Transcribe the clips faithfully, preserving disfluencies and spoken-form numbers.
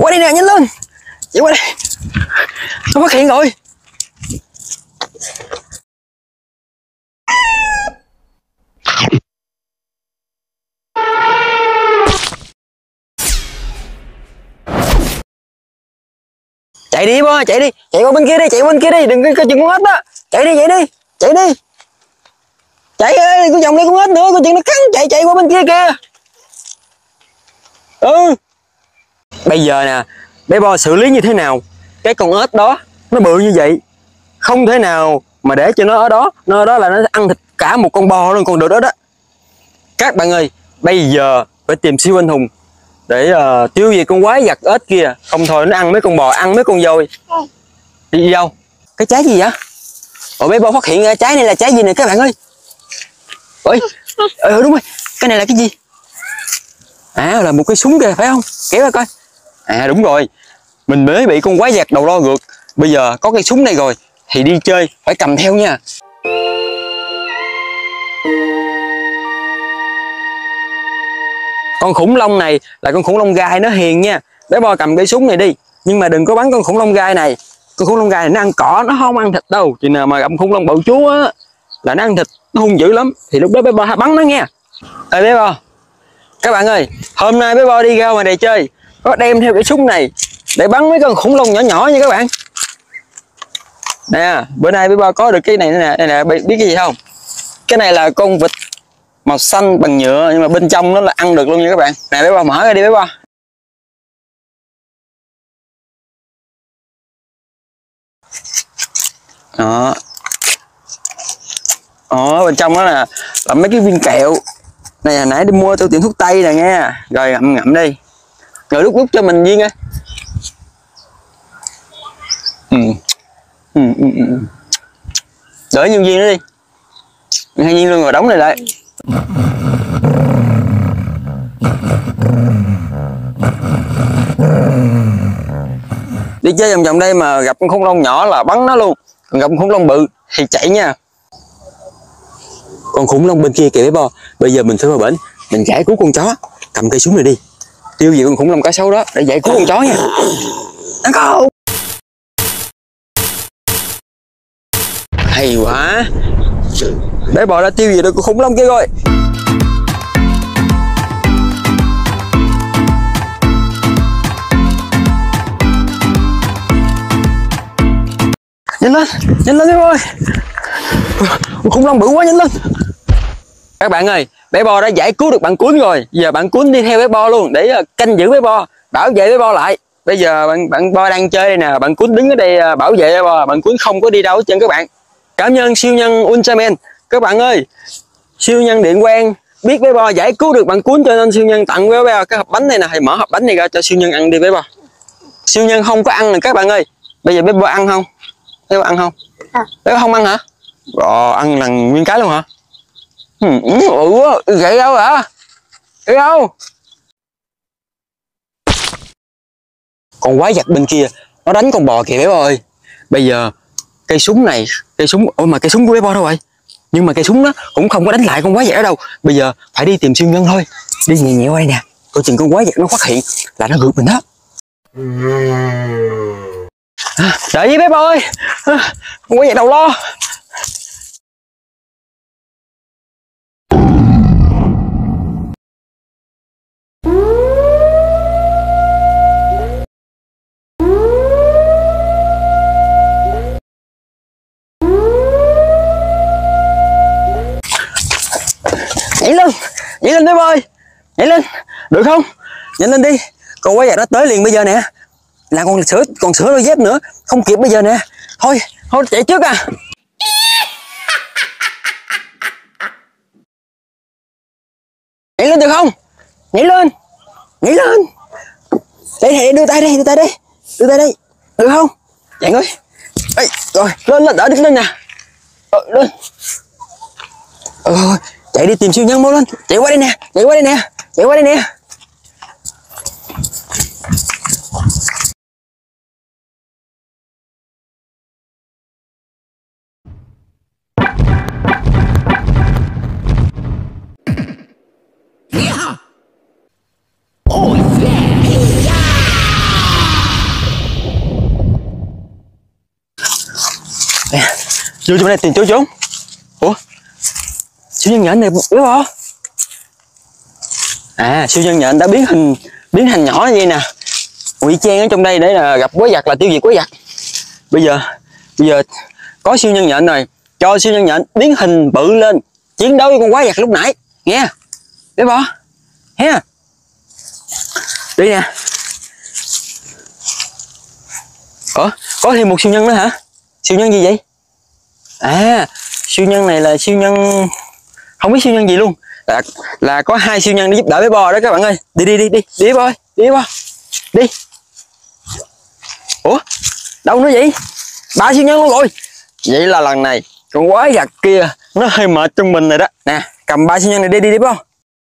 Qua đây nè, nhanh lên. Chạy qua đây. Nó phát hiện rồi. Chạy đi bo, chạy đi, chạy qua bên kia đi, chạy qua bên kia đi, đừng có chừng con ếch đó. Chạy đi, chạy đi, chạy đi. Chạy ơi, có vòng đây con ếch nữa, có chừng nó cắn, chạy chạy qua bên kia kìa. Ừ. Bây giờ nè, bé Bo xử lý như thế nào? Cái con ếch đó nó bự như vậy, không thể nào mà để cho nó ở đó, nó ở đó là nó ăn thịt cả một con bò luôn, còn được đó đó. Các bạn ơi, bây giờ phải tìm siêu anh hùng để uh, tiêu diệt con quái vật ếch kia, không thôi nó ăn mấy con bò, ăn mấy con voi. Đi, đi đâu? Cái trái gì vậy? Ủa bé Bo phát hiện ra trái này là trái gì nè các bạn ơi? Ôi, ừ đúng rồi, cái này là cái gì? À là một cái súng kìa phải không? Kéo ra coi. À đúng rồi, mình mới bị con quái vật đầu lo ngược. Bây giờ có cái súng này rồi thì đi chơi phải cầm theo nha. Con khủng long này là con khủng long gai, nó hiền nha. Bé Bo cầm cái súng này đi, nhưng mà đừng có bắn con khủng long gai này. Con khủng long gai này nó ăn cỏ, nó không ăn thịt đâu. Chừng nào mà gặp khủng long bạo chúa á là nó ăn thịt, nó hung dữ lắm. Thì lúc đó bé Bo bắn nó nha. Ê bé Bo, các bạn ơi, hôm nay bé Bo đi ra ngoài này chơi, có đem theo cái súng này để bắn mấy con khủng long nhỏ nhỏ nha các bạn. Nè, bữa nay bé Bo có được cái này nè, đây nè, biết cái gì không? Cái này là con vịt màu xanh bằng nhựa, nhưng mà bên trong nó là ăn được luôn nha các bạn. Nè bé Bo mở ra đi bé Bo. Đó. Đó, bên trong đó là, là mấy cái viên kẹo. Này hồi nãy đi mua từ tiệm thuốc tây nè nghe. Rồi ngậm ngậm đi. Rồi lúc lúc cho mình viên á. Ừ. Ừ, ừ, ừ. Đỡ nhân viên nữa đi. Hai viên luôn rồi đóng này lại. Đi chơi vòng vòng đây mà gặp con khủng long nhỏ là bắn nó luôn. Còn gặp con khủng long bự thì chạy nha. Con khủng long bên kia kìa bé Bo. Bây giờ mình phải vào bển, mình giải cứu con chó. Cầm cây súng này đi, tiêu diệt con khủng long cá sấu đó để giải cứu con chó nha. Tấn công. Hay quá, bé Bo đã tiêu diệt được con khủng long kia rồi. Nhanh lên, nhanh lên bé Bo ơi. Khủng long bự quá, nhanh lên. Các bạn ơi, bé Bo đã giải cứu được bạn Cuốn rồi. Giờ bạn Cuốn đi theo bé Bo luôn để canh giữ bé Bo, bảo vệ bé Bo lại. Bây giờ bạn bạn Bo đang chơi đây nè, bạn Cuốn đứng ở đây bảo vệ bé Bo, bạn Cuốn không có đi đâu hết trơn các bạn. Cảm ơn siêu nhân Ultraman. Các bạn ơi, siêu nhân Điện Quang biết bé Bo giải cứu được bạn Cuốn cho nên siêu nhân tặng bé Bo cái hộp bánh này nè, thì mở hộp bánh này ra cho siêu nhân ăn đi bé Bo. Siêu nhân không có ăn nè các bạn ơi. Bây giờ bé Bo ăn không? Bé Bo ăn không? À. Bé Bo không ăn hả? Rồi ăn lần nguyên cái luôn hả? Ừ, ừ, gậy đâu hả? Gậy đâu? Con quái vật bên kia nó đánh con bò kìa bé Bo ơi. Bây giờ cây súng này, cây súng, ôi mà cây súng của bé Bo đâu rồi? Nhưng mà cây súng đó cũng không có đánh lại con quái vật ở đâu. Bây giờ phải đi tìm siêu nhân thôi. Đi nhẹ nhẹ qua đây nè, coi chừng con quái vật nó phát hiện là nó rượt mình đó. À, đợi với bé Bo ơi, à, con quái vật đầu lo. Nhảy lên, nhảy lên bé Bo ơi, nhảy lên, được không? Nhảy lên đi, con quái vật nó tới liền bây giờ nè. Là con sửa, còn sửa đôi dép nữa, không kịp bây giờ nè. Thôi, thôi chạy trước à. Nhảy lên được không? Nhảy lên, nhảy lên. Đây này, đưa tay đây, đưa tay đây, đưa tay đây, được không? Chạy ơi. Ê, rồi, lên lên, đỡ đứng lên nè. Ờ, lên. Ừ, chạy đi tìm siêu nhân mau lên, chạy qua đây nè, chạy qua đây nè, chạy qua đây nè. Yeah. Oh yeah. Yeah. Chưa cho bên này tìm chỗ trốn. Ủa, siêu nhân nhện này bé Bo. À, siêu nhân nhện đã biến hình biến thành nhỏ như vậy nè, ngụy trang ở trong đây để là gặp quái vật là tiêu diệt quái vật. Bây giờ bây giờ có siêu nhân nhện rồi, cho siêu nhân nhện biến hình bự lên chiến đấu với con quái vật lúc nãy nghe bé Bo ha. Đi nè. Ủa, có thêm một siêu nhân nữa hả? Siêu nhân gì vậy? À, siêu nhân này là siêu nhân không biết siêu nhân gì luôn, là là có hai siêu nhân để giúp đỡ bé Bo đó các bạn ơi. Đi đi đi đi đi bé Bo, đi bé Bo đi. Ủa, đâu nữa vậy? Ba siêu nhân luôn rồi. Vậy là lần này con quái vật kia nó hơi mệt trong mình rồi đó. Nè, cầm ba siêu nhân này đi đi đi bé Bo.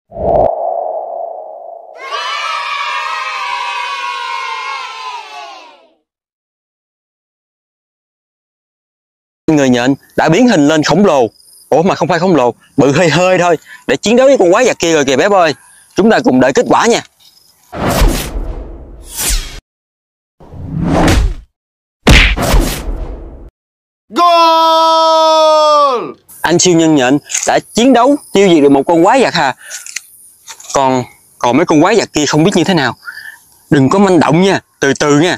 Người nhện đã biến hình lên khổng lồ. Ủa mà không phải khổng lồ, bự hơi hơi thôi, để chiến đấu với con quái vật kia rồi kìa bé Bo ơi. Chúng ta cùng đợi kết quả nha. Goal! Anh siêu nhân nhện đã chiến đấu tiêu diệt được một con quái vật hà. Còn còn mấy con quái vật kia không biết như thế nào. Đừng có manh động nha, từ từ nha.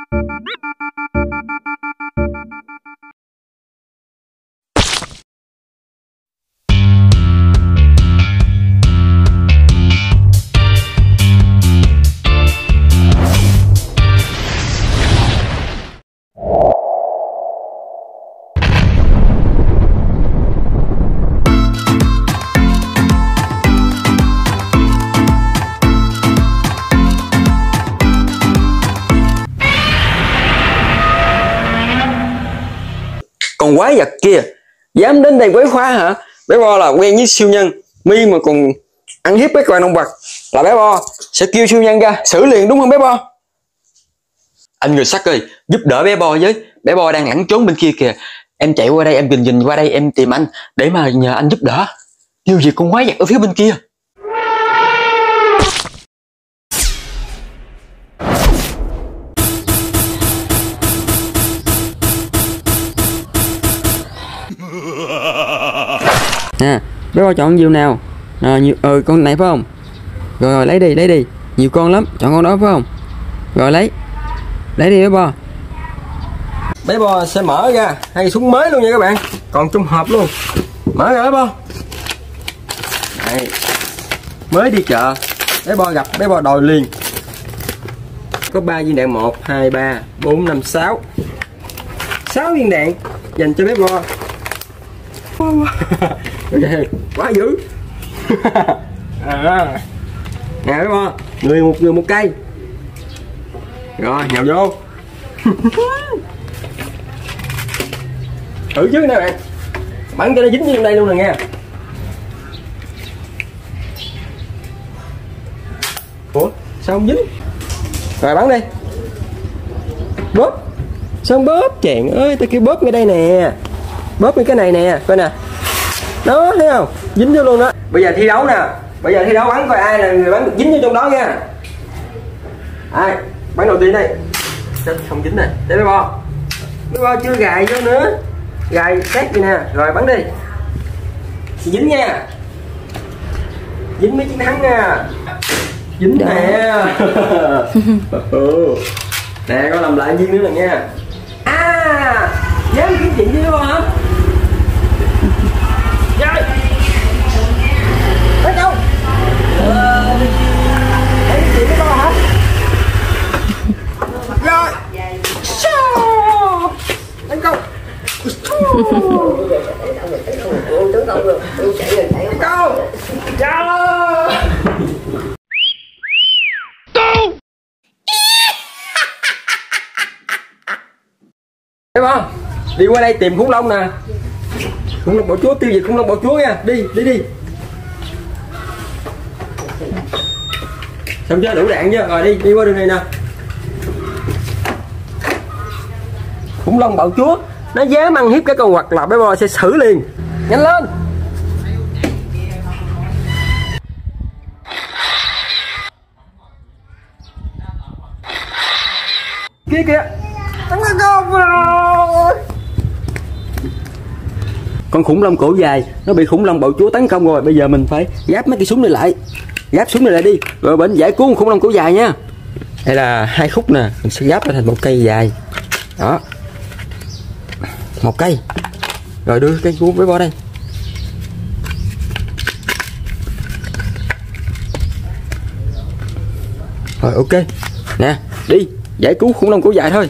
Còn quái vật kia dám đến đây quấy phá hả? Bé Bo là quen với siêu nhân, mi mà còn ăn hiếp các loài động vật là bé Bo sẽ kêu siêu nhân ra xử liền, đúng không bé Bo? Anh người sắt ơi, giúp đỡ bé Bo với. Bé Bo đang lẩn trốn bên kia kìa. Em chạy qua đây, em gình gình qua đây em tìm anh để mà nhờ anh giúp đỡ tiêu diệt con quái vật ở phía bên kia. Nè, bé Bo chọn nhiều nào? À, nhiều, ừ, con này phải không? Rồi, rồi lấy đi, lấy đi. Nhiều con lắm, chọn con đó phải không? Rồi lấy. Lấy đi bé Bo. Bé Bo sẽ mở ra hai súng mới luôn nha các bạn. Còn trùng hợp luôn. Mở ra bé Bo. Đây. Mới đi chợ, bé Bo gặp bé Bo đòi liền. Có ba viên đạn, một, hai, ba, bốn, năm, sáu. sáu viên đạn dành cho bé Bo. Okay, quá dữ. À, nè bé Bo, người một người một cây. Rồi nhào vô. Thử chứ nè bạn, bắn cho nó dính vô đây luôn nè nha. Ủa sao không dính? Rồi bắn đi. Bóp. Sao không bóp chèn ơi, tao kêu bóp ngay đây nè. Bóp cái này nè, coi nè. Đó, thấy không? Dính vô luôn đó. Bây giờ thi đấu nè. Bây giờ thi đấu bắn coi ai là người bắn được dính vô trong đó nha. Ai? Bắn đầu tiên đây. Không dính nè. Để bé Bo. Bé Bo chưa gài vô nữa. Gài sát vậy nè. Rồi bắn đi. Dính nha. Dính mới chiến thắng nha. Dính nè. Nè, con làm lại viên nữa nè nha. À, dám kiếm chuyện với bé Bo hả? Rồi. Bắt đầu. Ờ, em kiếm chuyện với Bo hả? Rồi. Đánh câu. Câu. Chào. Thấy không? Đi qua đây tìm khủng long nè. Khủng long bảo chúa, tiêu diệt khủng long bảo chúa nha. Đi, đi đi. Xong chưa? Đủ đạn chưa? Rồi đi, đi qua đường này nè. Khủng long bảo chúa nó dám ăn hiếp cái con vật là bé Bo sẽ xử liền. Nhanh lên. Kia kìa. Thắng con rồi. con khủng long cổ dài nó bị khủng long bạo chúa tấn công rồi. Bây giờ mình phải gáp mấy cái súng này lại, gáp súng này lại đi, rồi bên giải cứu khủng long cổ dài nha. Đây là hai khúc nè, mình sẽ gáp thành một cây dài đó, một cây, rồi đưa cái cuốn với bo đây. Rồi ok nè, đi giải cứu khủng long cổ dài thôi.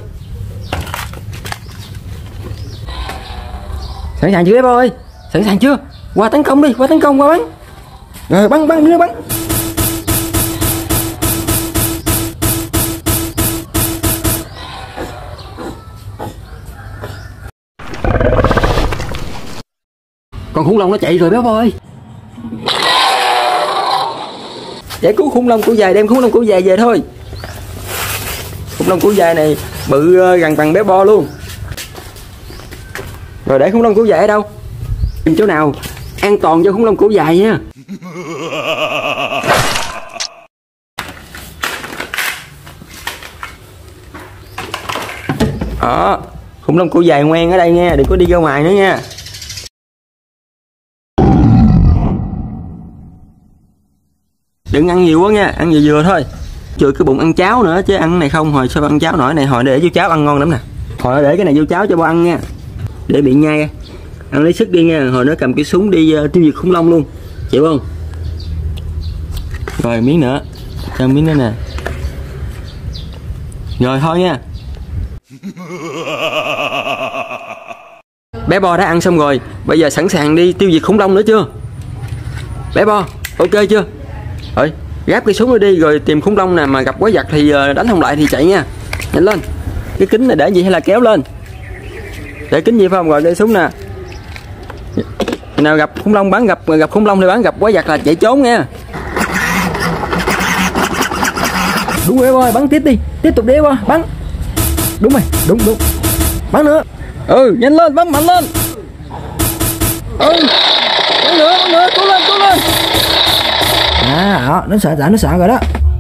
Sẵn sàng chưa bé bo ơi? Sẵn sàng chưa? Qua tấn công đi, qua tấn công, qua bắn. Rồi bắn bắn nữa, bắn. Con khủng long nó chạy rồi bé bo ơi. Giải cứu khủng long cổ dài, đem khủng long cổ dài về thôi. Khủng long cổ dài này bự gần bằng bé bo luôn. Rồi để khủng long cổ dài ở đâu? Tìm chỗ nào an toàn cho khủng long cổ dài nha. Đó, khủng long cổ dài ngoan ở đây nha, đừng có đi ra ngoài nữa nha. Đừng ăn nhiều quá nha, ăn vừa vừa thôi. Chừa cái bụng ăn cháo nữa chứ ăn này không hồi sao ăn cháo nổi này, hồi để vô cháo ăn ngon lắm nè. Hồi để cái này vô cháo cho bo ăn nha. Để bị nhai. Ăn lấy sức đi nha, hồi nó cầm cái súng đi uh, tiêu diệt khủng long luôn. Chịu không? Rồi miếng nữa. Cho miếng nữa nè. Rồi thôi nha. Bé bo đã ăn xong rồi, bây giờ sẵn sàng đi tiêu diệt khủng long nữa chưa? Bé bo, ok chưa? Rồi, gáp cái súng đi rồi tìm khủng long nè, mà gặp quái vật thì đánh không lại thì chạy nha. Nhanh lên. Cái kính này để gì hay là kéo lên? Để kính gì phải không? Rồi cái súng nè. Nào gặp khủng long bắn, gặp gặp khủng long thì bắn, gặp quái vật là chạy trốn nha. Đúng rồi bo, bắn tiếp đi, tiếp tục đi bo, bắn. Đúng rồi, đúng đúng. Bắn nữa. Ừ, nhanh lên, bắn mạnh lên. Ừ. Bắn nữa, bắn nữa, cố lên, cố lên. À, đó, nó sợ, nó sợ rồi đó.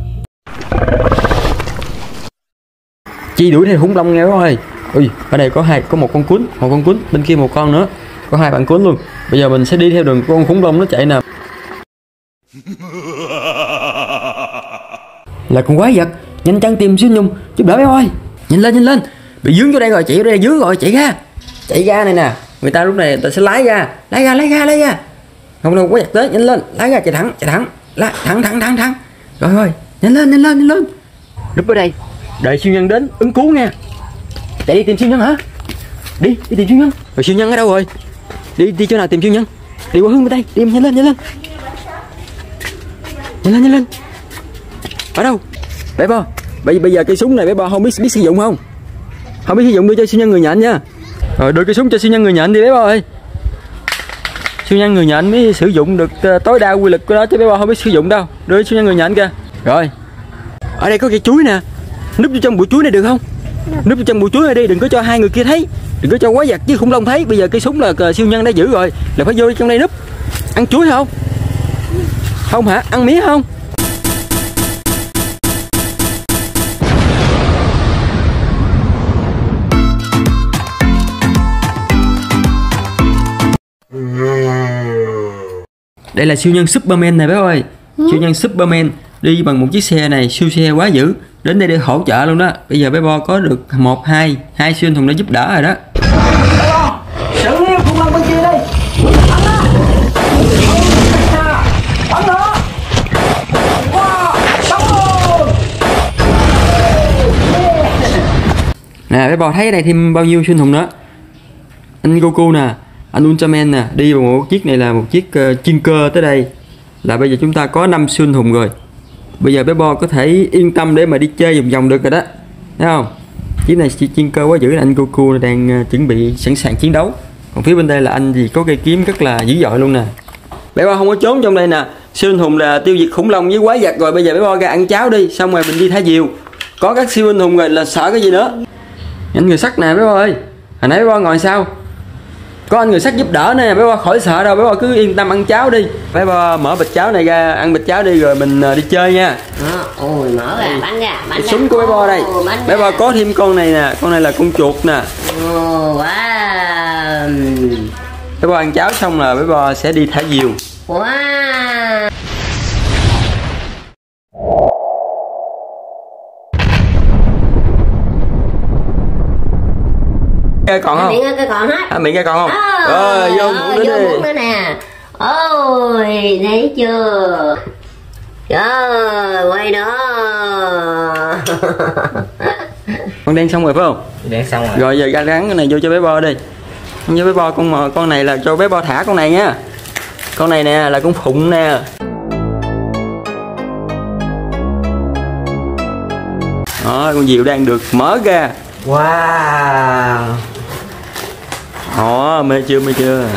Chi đuổi theo khủng long nghe bố ơi. Ui, ở đây có hai, có một con cún, một con cún, bên kia một con nữa, có hai bạn cún luôn. Bây giờ mình sẽ đi theo đường con khủng long nó chạy nè. Là con quái vật, nhanh chân tìm siêu nhung giúp đỡ bé ơi. Nhanh lên, nhanh lên. Bị dướng vô đây rồi, chạy vô đây dướng rồi, chạy ra. Chạy ra này nè. Người ta lúc này người ta sẽ lái ra, lái ra, lái ra, lái ra. Không đâu quái vật tới, nhanh lên, lái ra, chạy thẳng, chạy thẳng. Lá, thẳng thẳng thẳng thẳng. Rồi rồi, nhanh lên, nhanh lên, nhanh lên. Lúc ở đây, đợi siêu nhân đến ứng cứu nha. Chạy đi tìm siêu nhân hả? Đi, đi tìm siêu nhân. Rồi siêu nhân ở đâu rồi? Đi đi chỗ nào tìm siêu nhân? Đi qua hướng bên đây, đi nhanh lên, nhanh lên. Nhanh lên, nhanh lên. Ở đâu? Bé bo. Bây bây giờ cây súng này bé bo không biết biết sử dụng không? Không biết sử dụng, đưa cho siêu nhân người nhện nha. Rồi đưa cái súng cho siêu nhân người nhện đi bé bo ơi. Siêu nhân người nhện mới sử dụng được uh, tối đa quy lực của nó chứ bé bo không biết sử dụng đâu. Đưa siêu nhân người nhện kìa. Rồi. Ở đây có cây chuối nè. Núp vô trong bụi chuối này được không? Núp vô trong bụi chuối này đi, đừng có cho hai người kia thấy. Đừng có cho quái vật chứ khủng long thấy. Bây giờ cây súng là uh, siêu nhân đã giữ rồi, là phải vô trong đây núp. Ăn chuối không? Không hả? Ăn mía không? Đây là siêu nhân Superman này bé ơi. Ừ. Siêu nhân Superman đi bằng một chiếc xe này, siêu xe quá dữ. Đến đây để hỗ trợ luôn đó. Bây giờ bé bo có được một hai hai siêu anh hùng đã giúp đỡ rồi đó. Bé bo, xử lý khủng long bên kia đây. Bắn nó. Bắn nó. Wow, bắn luôn. Nè bé bo thấy ở đây thêm bao nhiêu siêu anh hùng nữa. Anh Goku nè, anh Ultraman nè, đi bằng một chiếc này là một chiếc uh, chuyên cơ tới đây. Là bây giờ chúng ta có năm siêu anh hùng rồi. Bây giờ bé bo có thể yên tâm để mà đi chơi vòng vòng được rồi đó. Thấy không? Chiếc này chuyên cơ quá dữ, là anh Goku đang uh, chuẩn bị sẵn sàng chiến đấu. Còn phía bên đây là anh gì có cây kiếm rất là dữ dội luôn nè. Bé bo không có trốn trong đây nè. Siêu anh hùng là tiêu diệt khủng long với quái vật rồi. Bây giờ bé bo ra ăn cháo đi, xong rồi mình đi thả diều. Có các siêu anh hùng rồi là sợ cái gì nữa. Anh người sắt nè bé bo ơi. Hồi nãy bé bo ngồi sao? Có anh người sắt giúp đỡ nè, bé bo khỏi sợ đâu, bé bo cứ yên tâm ăn cháo đi. Bé bo mở bịch cháo này ra, ăn bịch cháo đi rồi mình đi chơi nha. À, ôi mở ra, bắn ra, bắn ra. Súng của bé bo đây. Bé bo có thêm con này nè, con này là con chuột nè. Ồ, wow. Bé Bo ăn cháo xong là bé Bo sẽ đi thả diều. Wow. Cái còn không? Miệng cái còn hết. À, miệng cái còn không? À, rồi vô muỗng vô đi. muỗng nữa nè. Ôi, thấy chưa? Trời, quay đó. Con đen xong rồi phải không? Đen xong rồi. Rồi giờ ra rắn cái này vô cho bé Bo đi. Con với bé Bo, con con này là cho bé Bo thả con này nha. Con này nè là con phụng nè. Đó, con diều đang được mở ra. Wow. Ồ, mê chưa mê chưa?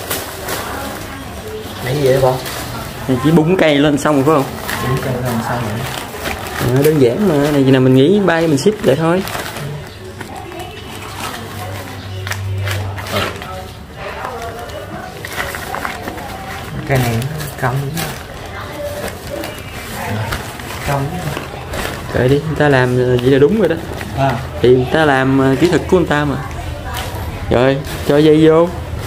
Lấy gì vậy Bo? Này chỉ búng cây lên xong rồi phải không? Búng cây lên xong rồi. À, đơn giản mà, này chỉ là mình nghĩ bay mình ship vậy thôi. Cái này cong cong Kệ đi, người ta làm vậy là đúng rồi đó. à. Thì người ta làm kỹ thuật của người ta mà. Rồi, cho dây vô.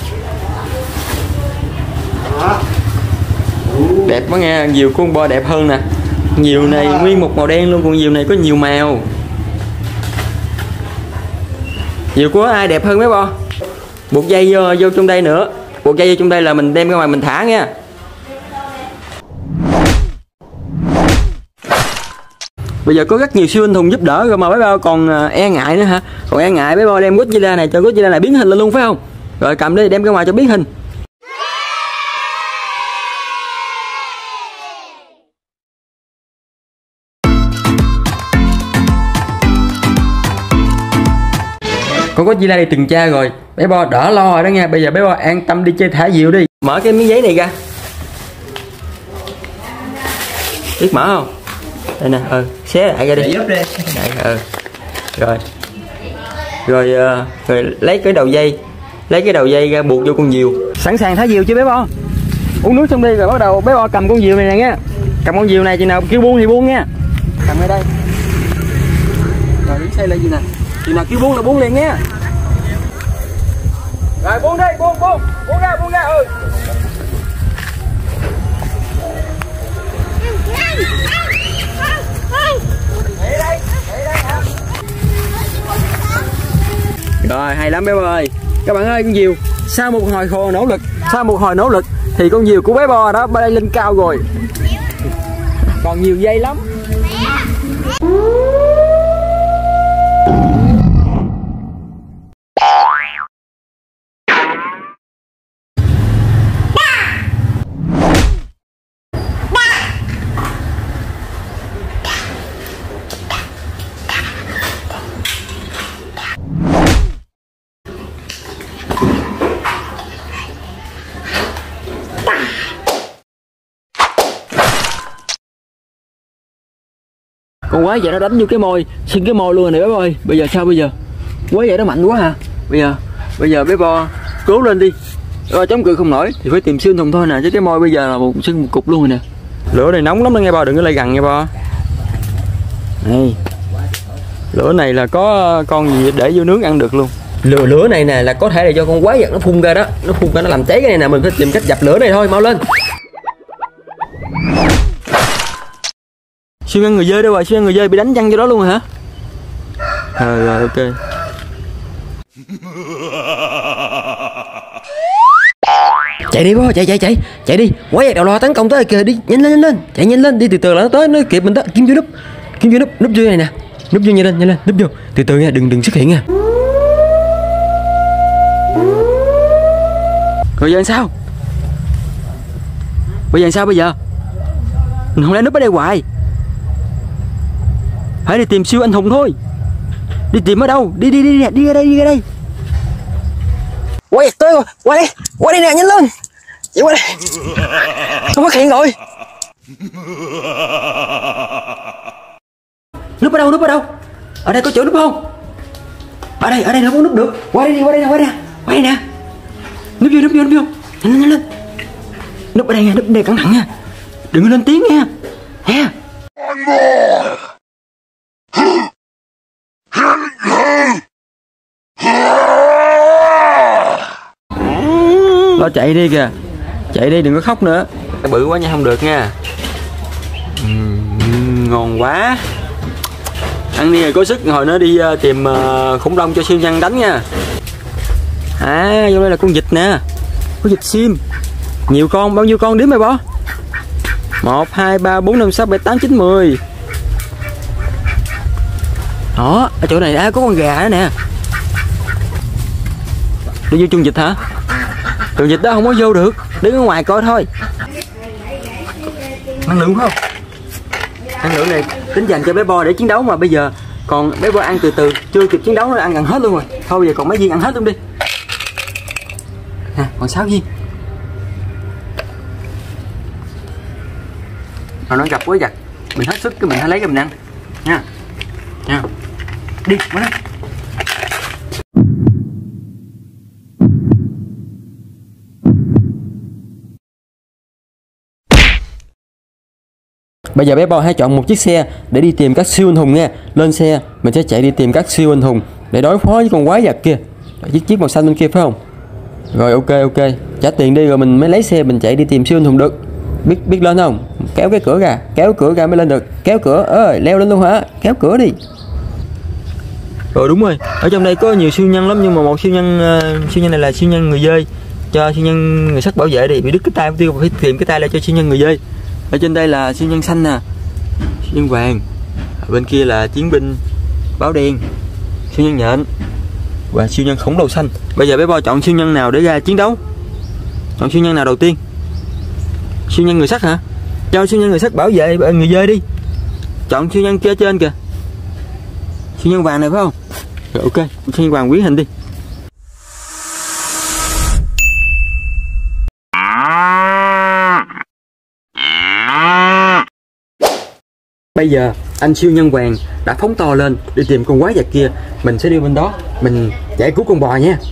Đẹp quá nghe, diều của con Bo đẹp hơn nè. Diều này nguyên một màu đen luôn, còn diều này có nhiều màu. Diều của ai đẹp hơn bé Bo? Buộc dây vô, vô trong đây nữa. Buộc dây vô trong đây là mình đem ra ngoài mình thả nha. Bây giờ có rất nhiều siêu anh hùng giúp đỡ rồi mà bé Bo còn e ngại nữa hả? Còn e ngại bé Bo đem Godzilla này cho Godzilla này biến hình lên luôn phải không? Rồi cầm đi đem ra ngoài cho biến hình. Con Godzilla đi từng cha rồi, bé Bo đỡ lo rồi đó nha. Bây giờ bé Bo an tâm đi chơi thả diều đi. Mở cái miếng giấy này ra. Biết mở không? Đây nè, ừ, xé lại ra đi. Để giúp đi. Đây, ừ. Rồi. Rồi uh, rồi lấy cái đầu dây, lấy cái đầu dây ra buộc vô con diều. Sẵn sàng thả diều chưa bé Bo? Uống nước xong đi rồi bắt đầu bé Bo cầm con diều này nè nha. Cầm con diều này chừng nào kêu buông thì buông nha. Cầm ở đây. Rồi đứng xây lên gì nè. Chừng nào kêu buông là buông liền nha. Rồi buông đi, buông buông, buông ra, buông ra, ừ. Để đây, để đây hả? Rồi hay lắm bé Bo ơi. Các bạn ơi, con diều sau một hồi hồi nỗ lực, sau một hồi nỗ lực thì con diều của bé Bo đó bay lên cao rồi. Còn nhiều dây lắm. Con quái vậy nó đánh vô cái môi, xin cái môi luôn rồi này bé Bo ơi. Bây giờ sao bây giờ? Quái vậy nó mạnh quá hả? Bây giờ, bây giờ bé Bo cố lên đi. Bo chống cự không nổi thì phải tìm siêu anh hùng thôi nè, chứ cái môi bây giờ là một sưng một cục luôn rồi nè. Lửa này nóng lắm đó nghe Bo, đừng có lại gần nha Bo. Này. Lửa này là có con gì để vô nướng ăn được luôn. Lửa lửa này nè là có thể là do con quái vật nó phun ra đó, nó phun ra nó làm cháy cái này nè, mình phải tìm cách dập lửa này thôi, mau lên. Siêu nhân người dơi đâu rồi, siêu nhân người dơi bị đánh văng vô đó luôn rồi hả? À, rồi ok. Chạy đi Bo, chạy chạy chạy, chạy đi. Quái vật đầu lo tấn công tới kìa, đi nhanh lên nhanh lên, chạy nhanh lên, đi từ từ là nó tới, nó kịp mình đó. Kiếm vô núp, kiếm vô núp, núp vô này nè, núp vô nhanh lên nhanh lên, núp vô, từ từ nha, đừng đừng xuất hiện nha. Rồi giờ làm sao? Bây giờ làm sao bây giờ? Mình không lẽ núp ở đây hoài. Phải đi tìm siêu anh hùng thôi. Đi tìm ở đâu? Đi đi đi đi, đi ra đây, đi ra đây. Quay tới rồi, qua đây, qua đây nè, nhanh lên. Chạy qua đây. Không phát hiện rồi. Núp ở đâu, núp ở đâu? Ở đây có chỗ núp không? Ở đây, ở đây nó không núp được. Qua đây đi, qua đây nè, qua đây nè. Qua đây nè. Núp vô, núp vô, núp vô. Nhanh lên, nhanh lên. Núp ở đây nha, núp ở đây cẩn thận nha. Đừng có lên tiếng nha. Nha. Lo chạy đi kìa. Chạy đi đừng có khóc nữa. Cái bự quá nha không được nha. uhm, Ngon quá. Ăn đi rồi có sức hồi nữa đi uh, tìm uh, khủng long cho siêu nhân đánh nha. À vô đây là con vịt nè. Có vịt sim. Nhiều con, bao nhiêu con đếm mày bó? Một, hai, ba, bốn, năm, sáu, bảy, tám, chín, mười. Đó, ở chỗ này à, có con gà đó nè. Đi vô chuồng vịt hả? Chuồng vịt đó không có vô được. Đứng ở ngoài coi thôi. Năng lượng không? Năng lượng này tính dành cho bé Bo để chiến đấu mà bây giờ còn bé Bo ăn từ từ, chưa kịp chiến đấu nó ăn gần hết luôn rồi. Thôi bây giờ còn mấy viên ăn hết luôn đi. Nè, còn sáu viên. Rồi nó gặp quái vật, mình hết sức cái mình hãy lấy cái mình ăn nha. Nha. Đi, qua đây. Bây giờ bé Bo hãy chọn một chiếc xe để đi tìm các siêu anh hùng nha. Lên xe mình sẽ chạy đi tìm các siêu anh hùng để đối phó với con quái vật kia. Chiếc chiếc màu xanh bên kia phải không? Rồi ok ok, trả tiền đi rồi mình mới lấy xe mình chạy đi tìm siêu anh hùng được. Biết biết lên không? Kéo cái cửa ra, kéo cửa ra mới lên được. Kéo cửa ơi, leo lên luôn hả? Kéo cửa đi. Rồi đúng rồi, ở trong đây có nhiều siêu nhân lắm nhưng mà một siêu nhân uh, siêu nhân này là siêu nhân người dơi. Cho siêu nhân người sắt bảo vệ đi, bị đứt cái tay tiêu phải tìm cái tay lại cho siêu nhân người dơi. Ở trên đây là siêu nhân xanh nè, siêu nhân vàng. Ở bên kia là chiến binh báo đen, siêu nhân nhện và siêu nhân khổng lồ xanh. Bây giờ bé Bo chọn siêu nhân nào để ra chiến đấu? Chọn siêu nhân nào đầu tiên? Siêu nhân người sắt hả? Cho siêu nhân người sắt bảo vệ người dơi đi. Chọn siêu nhân kia trên kìa. Siêu nhân vàng này phải không? Rồi ok, siêu nhân vàng quý hình đi. Bây giờ anh siêu nhân vàng đã phóng to lên đi tìm con quái vật kia. Mình sẽ đi bên đó, mình giải cứu con bò nha.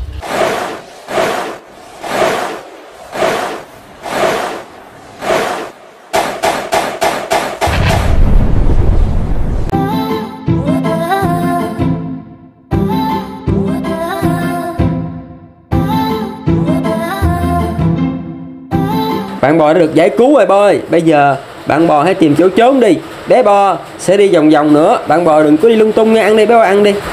Bạn bò đã được giải cứu rồi Bo ơi. Bây giờ bạn bò hãy tìm chỗ trốn đi. Bé Bo sẽ đi vòng vòng nữa. Bạn bò đừng có đi lung tung nha. Ăn đi bé Bo, ăn đi.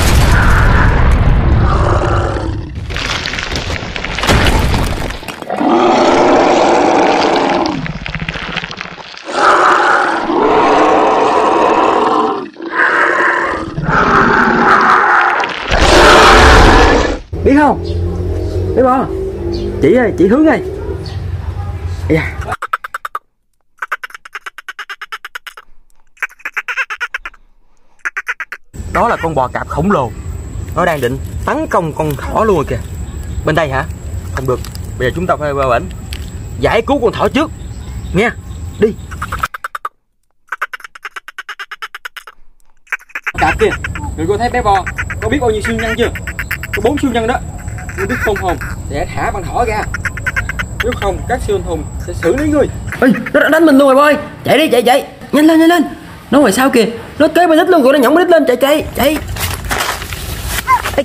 Biết không? Bé Bo, chị ơi, chị hướng ơi. Yeah. Đó là con bò cạp khổng lồ. Nó đang định tấn công con thỏ luôn rồi kìa. Bên đây hả? Không được. Bây giờ chúng ta phải vào bển giải cứu con thỏ trước nha. Đi. Cạp kìa. Người cô thấy bé Bo có biết bao nhiêu siêu nhân chưa? Có bốn siêu nhân đó. Ngươi biết không hồn để thả con thỏ ra. Nếu không các siêu anh hùng sẽ xử lý ngươi. Ê, nó đánh mình luôn rồi Bo ơi. Chạy đi, chạy chạy. Nhanh lên, nhanh lên. Nó ngoài sau kìa. Nó kế bên đít luôn rồi, nó nhổng bên đít lên. Chạy chạy, chạy. Ê.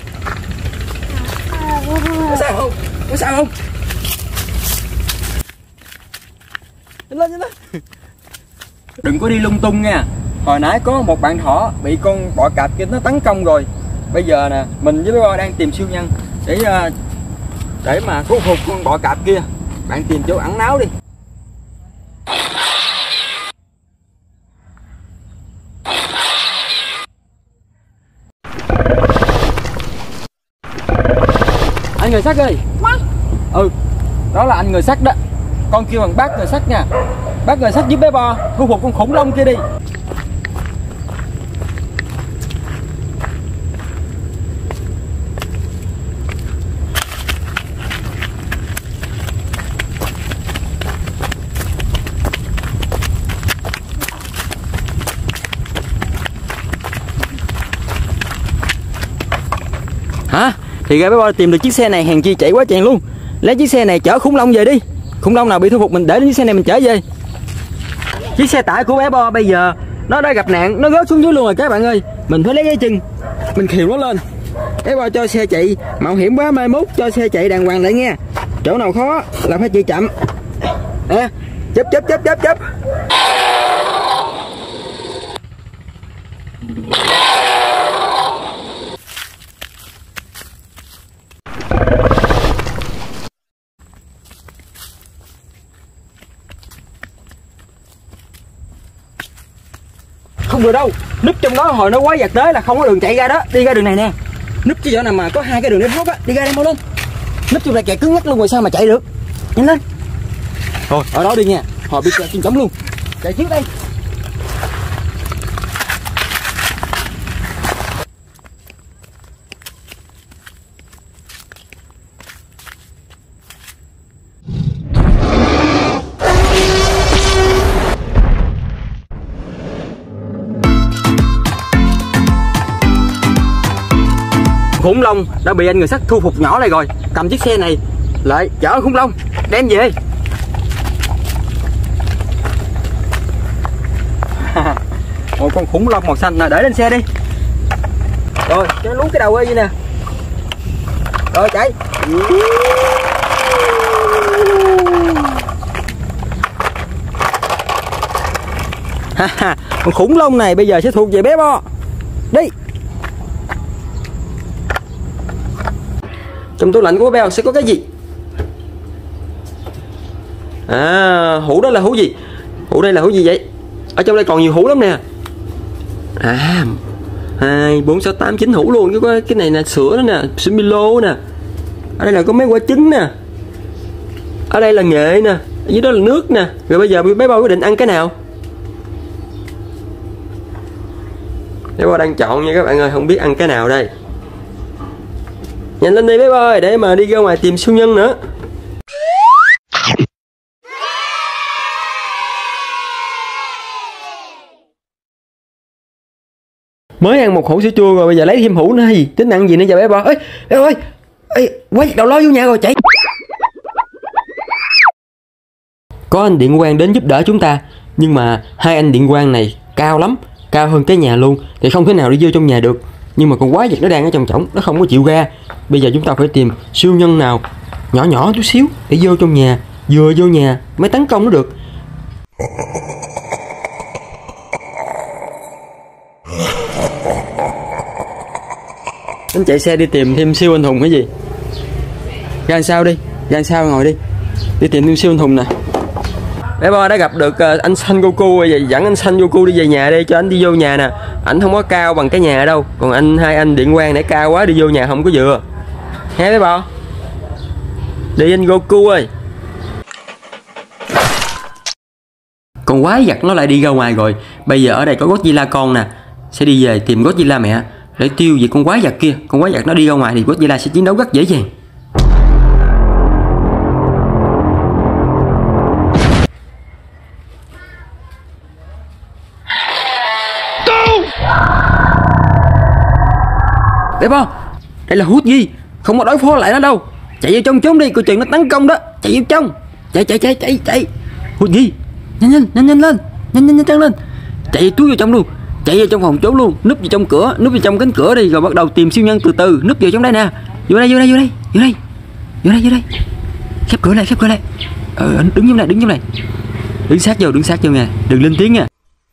Có sao không? Có sao không? Nhanh lên, nhanh lên. Đừng có đi lung tung nha. Hồi nãy có một bạn thỏ bị con bọ cạp kia nó tấn công rồi. Bây giờ nè, mình với bé Bo đang tìm siêu nhân để để mà cứu phục con bọ cạp kia. Bạn tìm chỗ ẩn náu đi. Anh người sắt ơi. Ừ, đó là anh người sắt đó. Con kêu bằng bác người sắt nha. Bác người sắt giúp bé Bo thu phục con khủng long kia đi. Hả? Thì ra bé Bo tìm được chiếc xe này, hèn chi chạy quá chèn luôn. Lấy chiếc xe này chở khủng long về đi. Khủng long nào bị thu phục mình để lên chiếc xe này mình chở về. Chiếc xe tải của bé Bo bây giờ nó đã gặp nạn, nó rớt xuống dưới luôn rồi các bạn ơi. Mình phải lấy cái chân mình khiều nó lên. Bé Bo cho xe chạy mạo hiểm quá, mai mốt cho xe chạy đàng hoàng lại nha. chỗ nào khó là phải chạy chậm. À, chấp chấp chấp chấp chấp. Không được đâu, núp trong đó hồi nó quái vật tới là không có đường chạy ra đó. Đi ra đường này nè, núp cái chỗ nào mà có hai cái đường để thoát á, đi ra đây mau lên. Núp trong này kẹt cứng ngắt luôn rồi sao mà chạy được, nhanh lên. Thôi ở đó đi nha, hồi bị kẹt trên trống luôn, chạy trước đây. Khủng long đã bị anh người sắt thu phục nhỏ lại rồi, cầm chiếc xe này lại chở khủng long đem về. Một con khủng long màu xanh nè, để lên xe đi. Rồi cho nó lú cái đầu ấy vậy nè. Rồi chạy. Con khủng long này bây giờ sẽ thuộc về bé Bo. Đi. Trong tủ lạnh của bé Bo sẽ có cái gì? À, hũ đó là hũ gì? Hũ đây là hũ gì vậy? Ở trong đây còn nhiều hũ lắm nè. À, hai, bốn, sáu, tám, chín hũ luôn. Cái cái này là sữa đó nè, sữa Milo nè. Ở đây là có mấy quả trứng nè. Ở đây là nghệ nè, ở dưới đó là nước nè. Rồi bây giờ bé Bo quyết định ăn cái nào? Bé Bo đang chọn nha các bạn ơi, không biết ăn cái nào đây. Nhanh lên đi bé Bo ơi, để mà đi ra ngoài tìm siêu nhân nữa. Mới ăn một hũ sữa chua rồi bây giờ lấy thêm hũ nữa hay gì? Tính ăn gì nữa giờ bé Bo? Ê, bé ơi, ê, quay đầu lo vô nhà rồi chạy. Có anh điện quang đến giúp đỡ chúng ta, nhưng mà hai anh điện quang này cao lắm, cao hơn cái nhà luôn, thì không thể nào đi vô trong nhà được. Nhưng mà con quái vật nó đang ở trong chổng, nó không có chịu ra. Bây giờ chúng ta phải tìm siêu nhân nào nhỏ nhỏ chút xíu để vô trong nhà, vừa vô nhà mới tấn công nó được. Anh chạy xe đi tìm thêm siêu anh hùng cái gì? Ra làm sao đi, ra làm sao ngồi đi. Đi tìm thêm siêu anh hùng nè. Bé Bo đã gặp được uh, anh Son Goku rồi, vậy dẫn anh Son Goku đi về nhà đi, cho anh đi vô nhà nè. Ảnh không có cao bằng cái nhà đâu, còn anh hai anh điện quang nãy cao quá đi vô nhà không có vừa. Nghe bé Bo, đi anh Goku ơi. Con quái vật nó lại đi ra ngoài rồi. Bây giờ ở đây có Godzilla con nè, sẽ đi về tìm Godzilla mẹ để tiêu diệt con quái vật kia. Con quái vật nó đi ra ngoài thì Godzilla sẽ chiến đấu rất dễ dàng. Bé Bo, đây là hút gì? Không có đối phó lại nó đâu. Chạy vô trong trốn đi, coi chừng nó tấn công đó. Chạy vô trong. Chạy chạy chạy chạy chạy. Hút gì? Nhanh nhanh nhanh nhanh lên. Nhanh nhanh nhanh lên. Chạy túi vô trong luôn. Chạy vô trong phòng trốn luôn, núp vào trong cửa, núp vào trong cánh cửa đi, rồi bắt đầu tìm siêu nhân từ từ, núp vào trong đây nè. Vô đây vô đây vô đây vô đây vô đây vô đây. Khép cửa lại khép cửa lại. Ờ, đứng trong này đứng trong này. Đứng sát vô đứng sát vô nha, đừng lên tiếng nha.